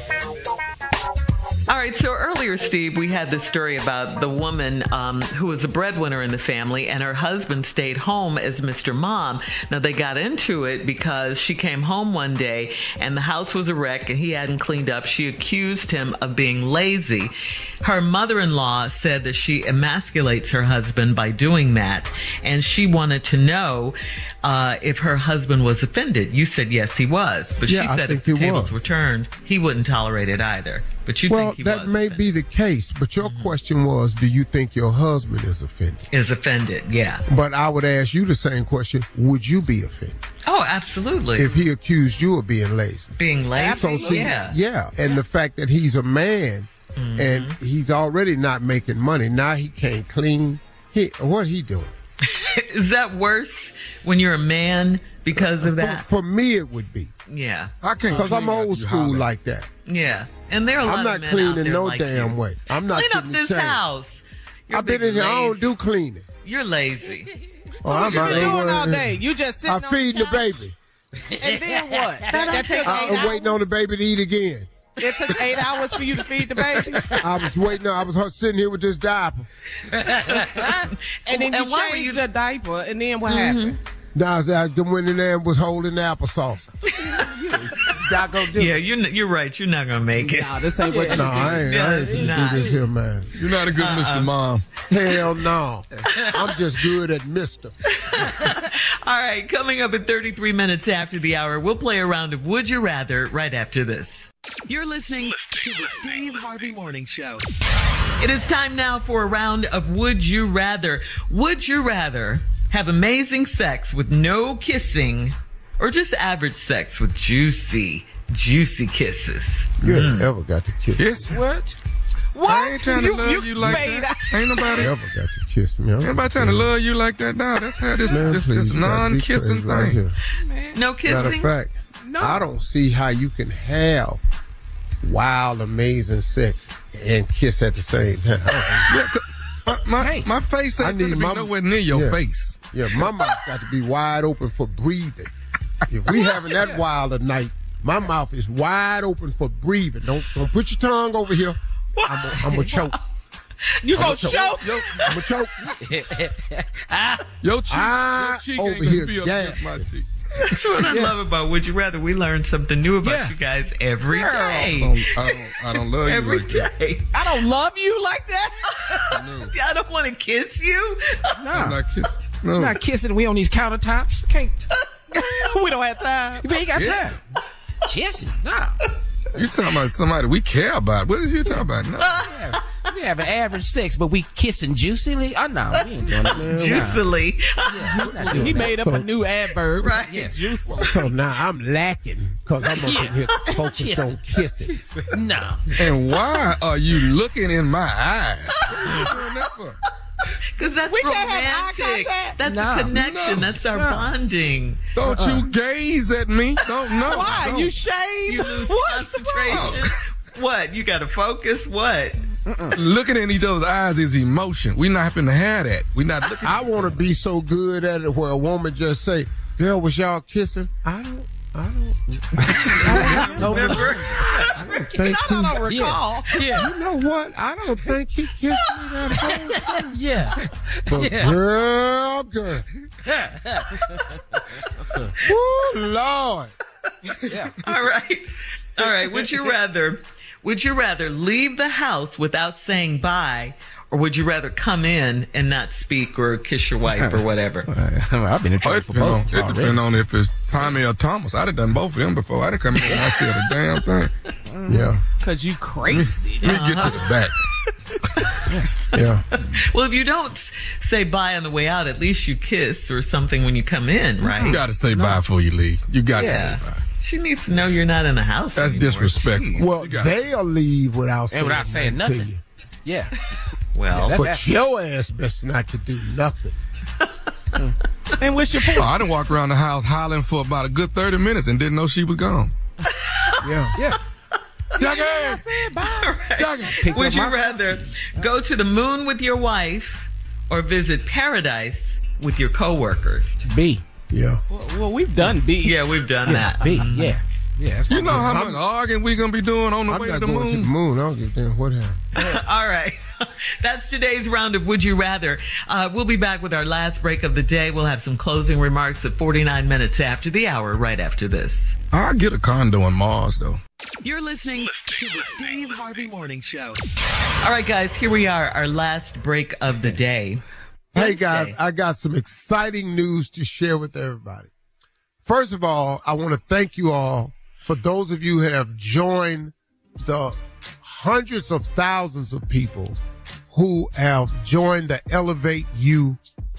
Speaker 7: All right, so earlier, Steve, we had this story about the woman who was a breadwinner in the family, and her husband stayed home as Mr. Mom. Now, they got into it because she came home one day, and the house was a wreck, and he hadn't cleaned up. She accused him of being lazy. Her mother-in-law said that she emasculates her husband by doing that, and she wanted to know if her husband was offended. You said yes, he was, but she said if the tables were turned, he wouldn't tolerate it either. But you think he was.
Speaker 3: Well, that may be the case, but your question was, do you think your husband is offended?
Speaker 7: Is offended, yeah.
Speaker 3: But I would ask you the same question, would you be offended?
Speaker 7: Oh, absolutely.
Speaker 3: If he accused you of being lazy.
Speaker 7: Being lazy,
Speaker 3: so, see,
Speaker 7: yeah.
Speaker 3: And the fact that he's a man, and he's already not making money, now he can't clean. What he doing?
Speaker 7: Is that worse when you're a man because of that?
Speaker 3: For me, it would be.
Speaker 7: Yeah.
Speaker 3: I can't, because I'm old school like that.
Speaker 7: Yeah. And there are a lot
Speaker 3: I'm
Speaker 7: of men
Speaker 3: not cleaning
Speaker 7: out there
Speaker 3: no
Speaker 7: like
Speaker 3: damn
Speaker 7: you.
Speaker 3: way. I'm not
Speaker 7: clean up this house.
Speaker 3: I've been in here. I don't do cleaning.
Speaker 7: You're lazy.
Speaker 1: So what you been doing all day? You just sitting
Speaker 3: I'm feeding the baby.
Speaker 1: And then what? That took 8 hours?
Speaker 3: I'm waiting on the baby to eat again.
Speaker 1: It took 8 hours for you to feed the baby?
Speaker 3: I was waiting. I was sitting here with this diaper.
Speaker 1: And then you changed the diaper, and then what happened?
Speaker 3: Now I went in there and was holding the applesauce.
Speaker 5: Y'all go do
Speaker 7: it. You're right. You're not going to make it.
Speaker 1: Nah, this ain't what you
Speaker 3: No, I ain't do this here, man.
Speaker 6: You're not a good Mr. Mom.
Speaker 3: Hell no. I'm just good at Mr.
Speaker 7: All right, coming up in 33 minutes after the hour, we'll play a round of Would You Rather right after this.
Speaker 4: You're listening to the Steve Harvey Morning Show.
Speaker 7: It is time now for a round of Would You Rather. Would you rather have amazing sex with no kissing or just average sex with juicy kisses?
Speaker 3: You ain't ever got to kiss.
Speaker 6: Yes.
Speaker 1: What?
Speaker 6: I ain't trying to love you like that. Ain't nobody
Speaker 3: ever got to kiss me.
Speaker 6: Ain't nobody trying to love you like that now. That's how this non-kissing thing.
Speaker 3: Right here.
Speaker 7: No kissing?
Speaker 3: Matter of fact, I don't see how you can have wild, amazing sex and kiss at the same time.
Speaker 6: My face ain't gonna be nowhere near your face.
Speaker 3: Yeah, my mouth got to be wide open for breathing. If we having that wilder night, my mouth is wide open for breathing. Don't put your tongue over here. I'm gonna choke.
Speaker 1: You gonna choke?
Speaker 3: I'm gonna choke.
Speaker 6: Your cheek
Speaker 3: over
Speaker 6: ain't
Speaker 3: here,
Speaker 6: gonna feel against my cheek.
Speaker 7: That's what I love about Would You Rather. We learn something new about you guys every day.
Speaker 6: I don't love you
Speaker 7: every
Speaker 6: like that.
Speaker 7: day.
Speaker 1: I don't love you like that?
Speaker 6: No.
Speaker 7: I don't want to kiss you.
Speaker 6: I'm not kissing. No.
Speaker 5: I'm not kissing. We on these countertops. Can't.
Speaker 1: We don't have time.
Speaker 5: We ain't got time. Kissing? Nah.
Speaker 6: You talking about somebody we care about. What is you talking about? No.
Speaker 5: We have an average sex, but we kissing juicily? Oh, no. We ain't doing it.
Speaker 7: Juicily.
Speaker 1: He made up a new adverb.
Speaker 7: Right.
Speaker 5: Yes.
Speaker 3: So now I'm lacking because I'm up in here focused on kissing.
Speaker 5: No.
Speaker 6: And why are you looking in my eyes? What are you doing that for?
Speaker 7: Because that's
Speaker 1: We
Speaker 7: romantic.
Speaker 1: can't have eye contact.
Speaker 7: That's
Speaker 5: No.
Speaker 7: a connection.
Speaker 6: No.
Speaker 7: That's our bonding.
Speaker 6: Don't you gaze at me. No.
Speaker 1: Why?
Speaker 6: Don't.
Speaker 1: You shave?
Speaker 7: You lose
Speaker 1: What's the problem?
Speaker 7: concentration. What? You got to focus? What?
Speaker 6: Looking in each other's eyes is emotion. We're not having to have that. We're not looking.
Speaker 3: I want to be so good at it where a woman just say, "Girl, was y'all kissing?" I don't
Speaker 7: Remember?
Speaker 3: think
Speaker 1: I don't recall.
Speaker 5: Yeah.
Speaker 3: You know what? I don't think he kissed me that hard.
Speaker 5: Yeah.
Speaker 3: But girl. Woo, Lord.
Speaker 7: All right. Would you rather leave the house without saying bye Or would you rather come in and not speak or kiss your wife or whatever?
Speaker 5: I've been in trouble for both.
Speaker 6: It depends on if it's Tommy or Thomas. I'd have done both of them before. I'd have come in and I said a damn thing.
Speaker 3: Yeah.
Speaker 1: Because you crazy.
Speaker 6: Let me get to the back.
Speaker 3: Yeah.
Speaker 7: Well, if you don't say bye on the way out, at least you kiss or something when you come in, right?
Speaker 6: You got to say bye before you leave. You got to say bye.
Speaker 7: She needs to know you're not in the house.
Speaker 6: That's
Speaker 7: anymore.
Speaker 6: disrespectful.
Speaker 3: Well, they'll leave without saying
Speaker 5: nothing.
Speaker 3: to you.
Speaker 5: Yeah.
Speaker 7: Well,
Speaker 3: But your ass best not to do nothing.
Speaker 1: And what's your point?
Speaker 6: I done walked around the house hollering for about a good 30 minutes and didn't know she was gone.
Speaker 3: Yeah.
Speaker 6: Jackie!
Speaker 7: right. Would you rather go to the moon with your wife or visit paradise with your coworkers?
Speaker 5: B.
Speaker 3: Yeah.
Speaker 1: Well, we've done B.
Speaker 7: Yeah, we've done that.
Speaker 5: B. Yeah. That's
Speaker 6: You know how much arguing we gonna be doing on the way to the moon?
Speaker 3: To the moon. I don't give a damn what happened.
Speaker 7: All right. That's today's round of Would You Rather. We'll be back with our last break of the day. We'll have some closing remarks at 49 minutes after the hour, right after this.
Speaker 6: I'll get a condo on Mars, though.
Speaker 4: You're listening to the Steve Harvey Morning Show.
Speaker 7: All right, guys, here we are, our last break of the day.
Speaker 3: Hey, guys, I got some exciting news to share with everybody. First of all, I want to thank you all for those of you who have joined the hundreds of thousands of people who have joined the Elevate You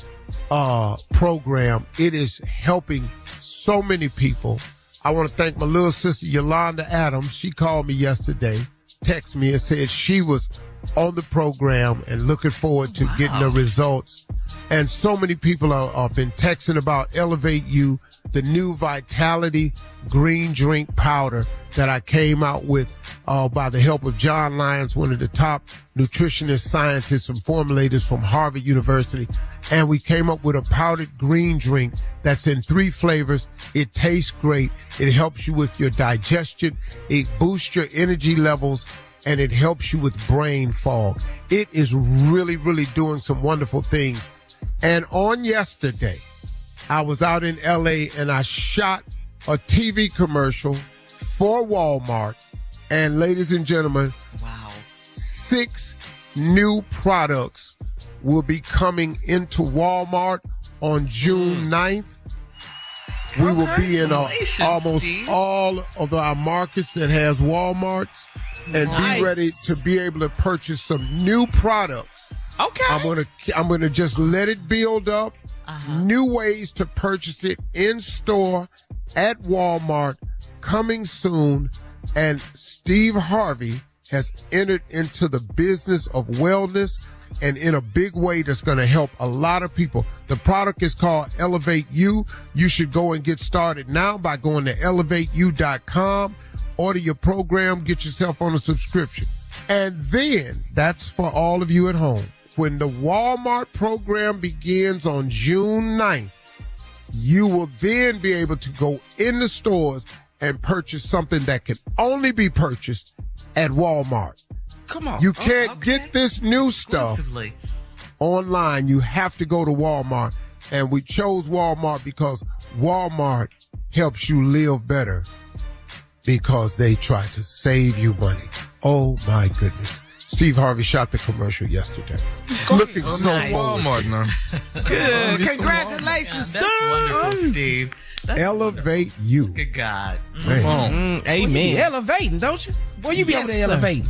Speaker 3: program. It is helping so many people. I want to thank my little sister, Yolanda Adams. She called me yesterday, texted me and said she was on the program and looking forward to getting the results. And so many people have been texting about Elevate You, the new Vitality green drink powder that I came out with by the help of John Lyons, one of the top nutritionist scientists and formulators from Harvard University. And we came up with a powdered green drink that's in 3 flavors. It tastes great. It helps you with your digestion. It boosts your energy levels. And it helps you with brain fog. It is really, really doing some wonderful things. And on yesterday, I was out in L.A. and I shot a TV commercial for Walmart. And ladies and gentlemen, 6 new products will be coming into Walmart on June 9th. We will be in almost all of our markets that has Walmarts and be ready to be able to purchase some new products.
Speaker 1: Okay.
Speaker 3: I'm gonna just let it build up. New ways to purchase it in store at Walmart coming soon. And Steve Harvey has entered into the business of wellness and in a big way that's going to help a lot of people. The product is called Elevate You. You should go and get started now by going to elevateyou.com. Order your program, get yourself on a subscription. And then, that's for all of you at home. When the Walmart program begins on June 9th, you will then be able to go in the stores and purchase something that can only be purchased at Walmart.
Speaker 5: Come on.
Speaker 3: You can't get this new stuff online. You have to go to Walmart. And we chose Walmart because Walmart helps you live better because they try to save you money. Oh, my goodness. Steve Harvey shot the commercial yesterday. Looking so
Speaker 6: Walmart now.
Speaker 1: Good. Congratulations,
Speaker 7: That's wonderful, Steve. That's
Speaker 3: Elevate You.
Speaker 7: Good God.
Speaker 3: Man.
Speaker 1: Amen.
Speaker 5: You be elevating, don't you? Boy, you be over there elevating.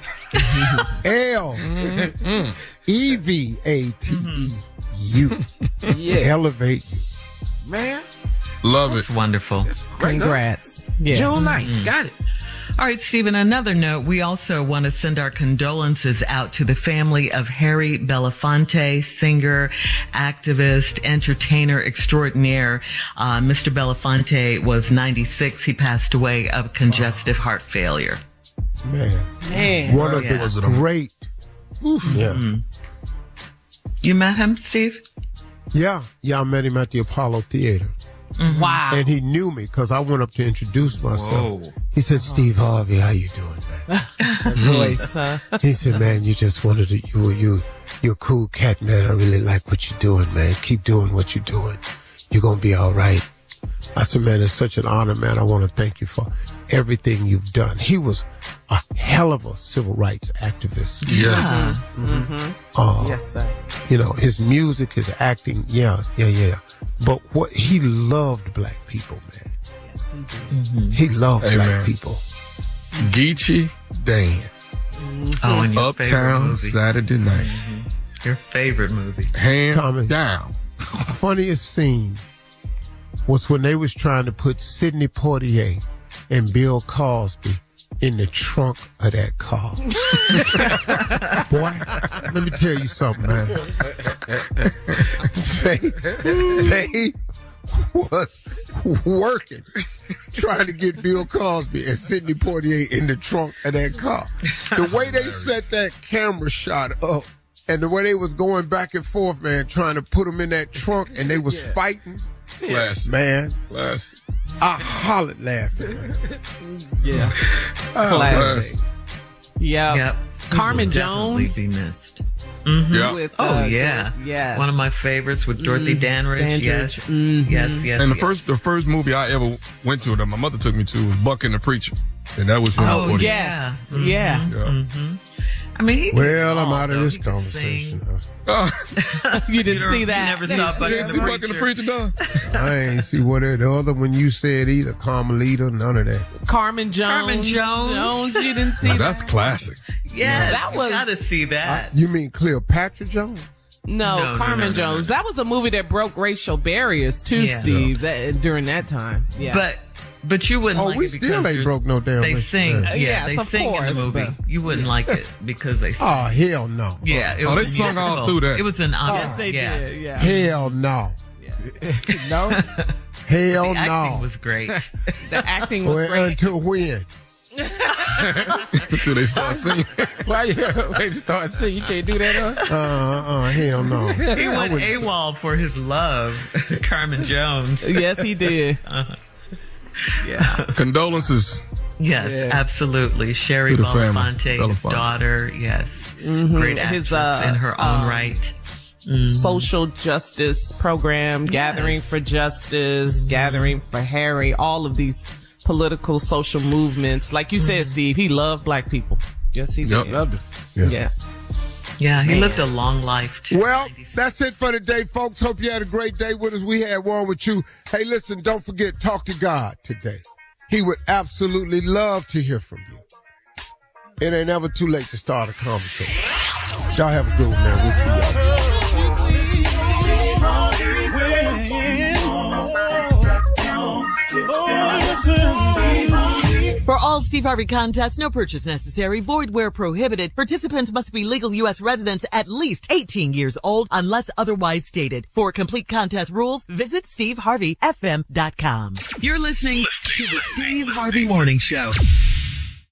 Speaker 3: Elevate-You.
Speaker 5: Yeah.
Speaker 3: Elevate You.
Speaker 5: Man.
Speaker 6: Love
Speaker 7: That's
Speaker 6: it.
Speaker 7: wonderful.
Speaker 1: Congrats. Yes.
Speaker 5: June 9th. Got it.
Speaker 7: All right, Stephen, another note, we also want to send our condolences out to the family of Harry Belafonte, singer, activist, entertainer extraordinaire. Mr. Belafonte was 96. He passed away of congestive heart failure.
Speaker 3: Man. One of the great. Yeah.
Speaker 7: You met him, Steve?
Speaker 3: Yeah, I met him at the Apollo Theater.
Speaker 1: Mm-hmm. Wow.
Speaker 3: And he knew me because I went up to introduce myself. Whoa. He said, Steve Harvey, how you doing, man?
Speaker 1: Voice, huh?
Speaker 3: He said, man, you just wanted to, you're a cool cat, man. I really like what you're doing, man. Keep doing what you're doing. You're going to be all right. I said, man, it's such an honor, man. I want to thank you for everything you've done. He was a hell of a civil rights activist.
Speaker 6: Yes.
Speaker 1: Yes, sir.
Speaker 3: You know, his music, his acting, yeah. But what he loved black people, man.
Speaker 1: Yes, he did.
Speaker 3: He loved black
Speaker 6: man.
Speaker 3: people.
Speaker 6: Geechee Dan.
Speaker 7: Oh, and your favorite
Speaker 6: Uptown
Speaker 7: movie.
Speaker 6: Saturday Night.
Speaker 7: Your favorite movie.
Speaker 6: Hands
Speaker 3: Tommy.
Speaker 6: down.
Speaker 3: Funniest scene was when they was trying to put Sidney Poitier and Bill Cosby in the trunk of that car. Boy, let me tell you something, man. They was working, trying to get Bill Cosby and Sidney Poitier in the trunk of that car. The way they set that camera shot up and the way they was going back and forth, man, trying to put them in that trunk and they was fighting.
Speaker 6: Classic.
Speaker 3: Man,
Speaker 6: Classic.
Speaker 3: I hollered laughing, man.
Speaker 1: Yeah. Classic. Yep.
Speaker 7: Yep.
Speaker 1: Carmen
Speaker 7: Definitely
Speaker 1: Jones.
Speaker 7: be missed.
Speaker 6: Yeah.
Speaker 1: With,
Speaker 7: Oh, yeah.
Speaker 1: Yes.
Speaker 7: One of my favorites with Dorothy Dandridge. Yes. Yes.
Speaker 6: And the first movie I ever went to that my mother took me to was Buck and the Preacher. And that was him.
Speaker 1: Oh,
Speaker 6: recording.
Speaker 1: yes. Yeah.
Speaker 6: Yeah.
Speaker 7: I mean, he
Speaker 3: Well, I'm
Speaker 7: all,
Speaker 3: out of
Speaker 7: though.
Speaker 3: this
Speaker 7: He could
Speaker 3: conversation.
Speaker 6: Oh,
Speaker 1: You didn't see that.
Speaker 7: You never saw Buck
Speaker 6: you
Speaker 7: and
Speaker 6: didn't see
Speaker 7: the
Speaker 6: Buck and the Preacher, done?
Speaker 3: I ain't see what the other one you said either. Carmelita, none of that.
Speaker 1: Carmen Jones.
Speaker 7: Carmen Jones.
Speaker 1: You didn't see
Speaker 6: Now,
Speaker 1: that.
Speaker 6: that's classic.
Speaker 7: Yeah,
Speaker 1: That was-
Speaker 7: you gotta see that.
Speaker 3: You mean Cleopatra Jones?
Speaker 1: No,
Speaker 7: No,
Speaker 1: Carmen
Speaker 7: no.
Speaker 1: Jones. That was a movie that broke racial barriers too,
Speaker 7: Yeah.
Speaker 1: Steve. During that time. Yeah.
Speaker 7: But you wouldn't
Speaker 3: Oh,
Speaker 7: like
Speaker 3: we
Speaker 7: it
Speaker 3: still
Speaker 7: because
Speaker 3: ain't
Speaker 7: you're-
Speaker 3: broke no damn
Speaker 7: They
Speaker 3: racial
Speaker 7: sing,
Speaker 3: barriers.
Speaker 7: yeah,
Speaker 1: Yes,
Speaker 7: they
Speaker 1: of
Speaker 7: sing in
Speaker 1: course,
Speaker 7: the movie.
Speaker 1: but-
Speaker 7: You wouldn't like it because they sing.
Speaker 3: Oh, hell no.
Speaker 7: Yeah, it
Speaker 6: Oh,
Speaker 7: was
Speaker 6: they sung all
Speaker 7: musical.
Speaker 6: through that.
Speaker 7: It was an opera.
Speaker 1: yes, they
Speaker 7: yeah.
Speaker 1: did. Yeah.
Speaker 3: Hell no.
Speaker 1: No,
Speaker 3: Hell
Speaker 7: The acting
Speaker 3: no.
Speaker 7: was great.
Speaker 1: the acting was
Speaker 3: Well,
Speaker 1: great.
Speaker 3: until when?
Speaker 6: Until they start singing.
Speaker 5: Why you wait to start singing? You can't do that, huh?
Speaker 3: Hell no.
Speaker 7: He went AWOL for his love, Carmen Jones.
Speaker 1: Yes, he did. Yeah.
Speaker 6: Condolences.
Speaker 7: Yes,
Speaker 5: Yes.
Speaker 7: absolutely. Sherry
Speaker 6: To the family.
Speaker 7: Belafonte, his
Speaker 6: Belafonte.
Speaker 7: daughter. Yes, great actress
Speaker 1: His,
Speaker 7: in her own right.
Speaker 1: Social justice program, Gathering for Justice, Gathering for Harry, all of these political social movements. Like you said, Steve, he loved black people. Yes, he
Speaker 6: Yep.
Speaker 1: did.
Speaker 5: Loved it.
Speaker 1: Yeah.
Speaker 7: Yeah, he lived a long life too.
Speaker 3: Well, that's it for today, folks. Hope you had a great day with us. We had one with you. Hey, listen, don't forget, talk to God today. He would absolutely love to hear from you. It ain't ever too late to start a conversation. Y'all have a good one, man. We'll see y'all.
Speaker 11: For all Steve Harvey contests, no purchase necessary, void where prohibited. Participants must be legal U.S. residents at least 18 years old unless otherwise stated. For complete contest rules, visit SteveHarveyFM.com.
Speaker 4: You're listening to the Steve Harvey Morning Show.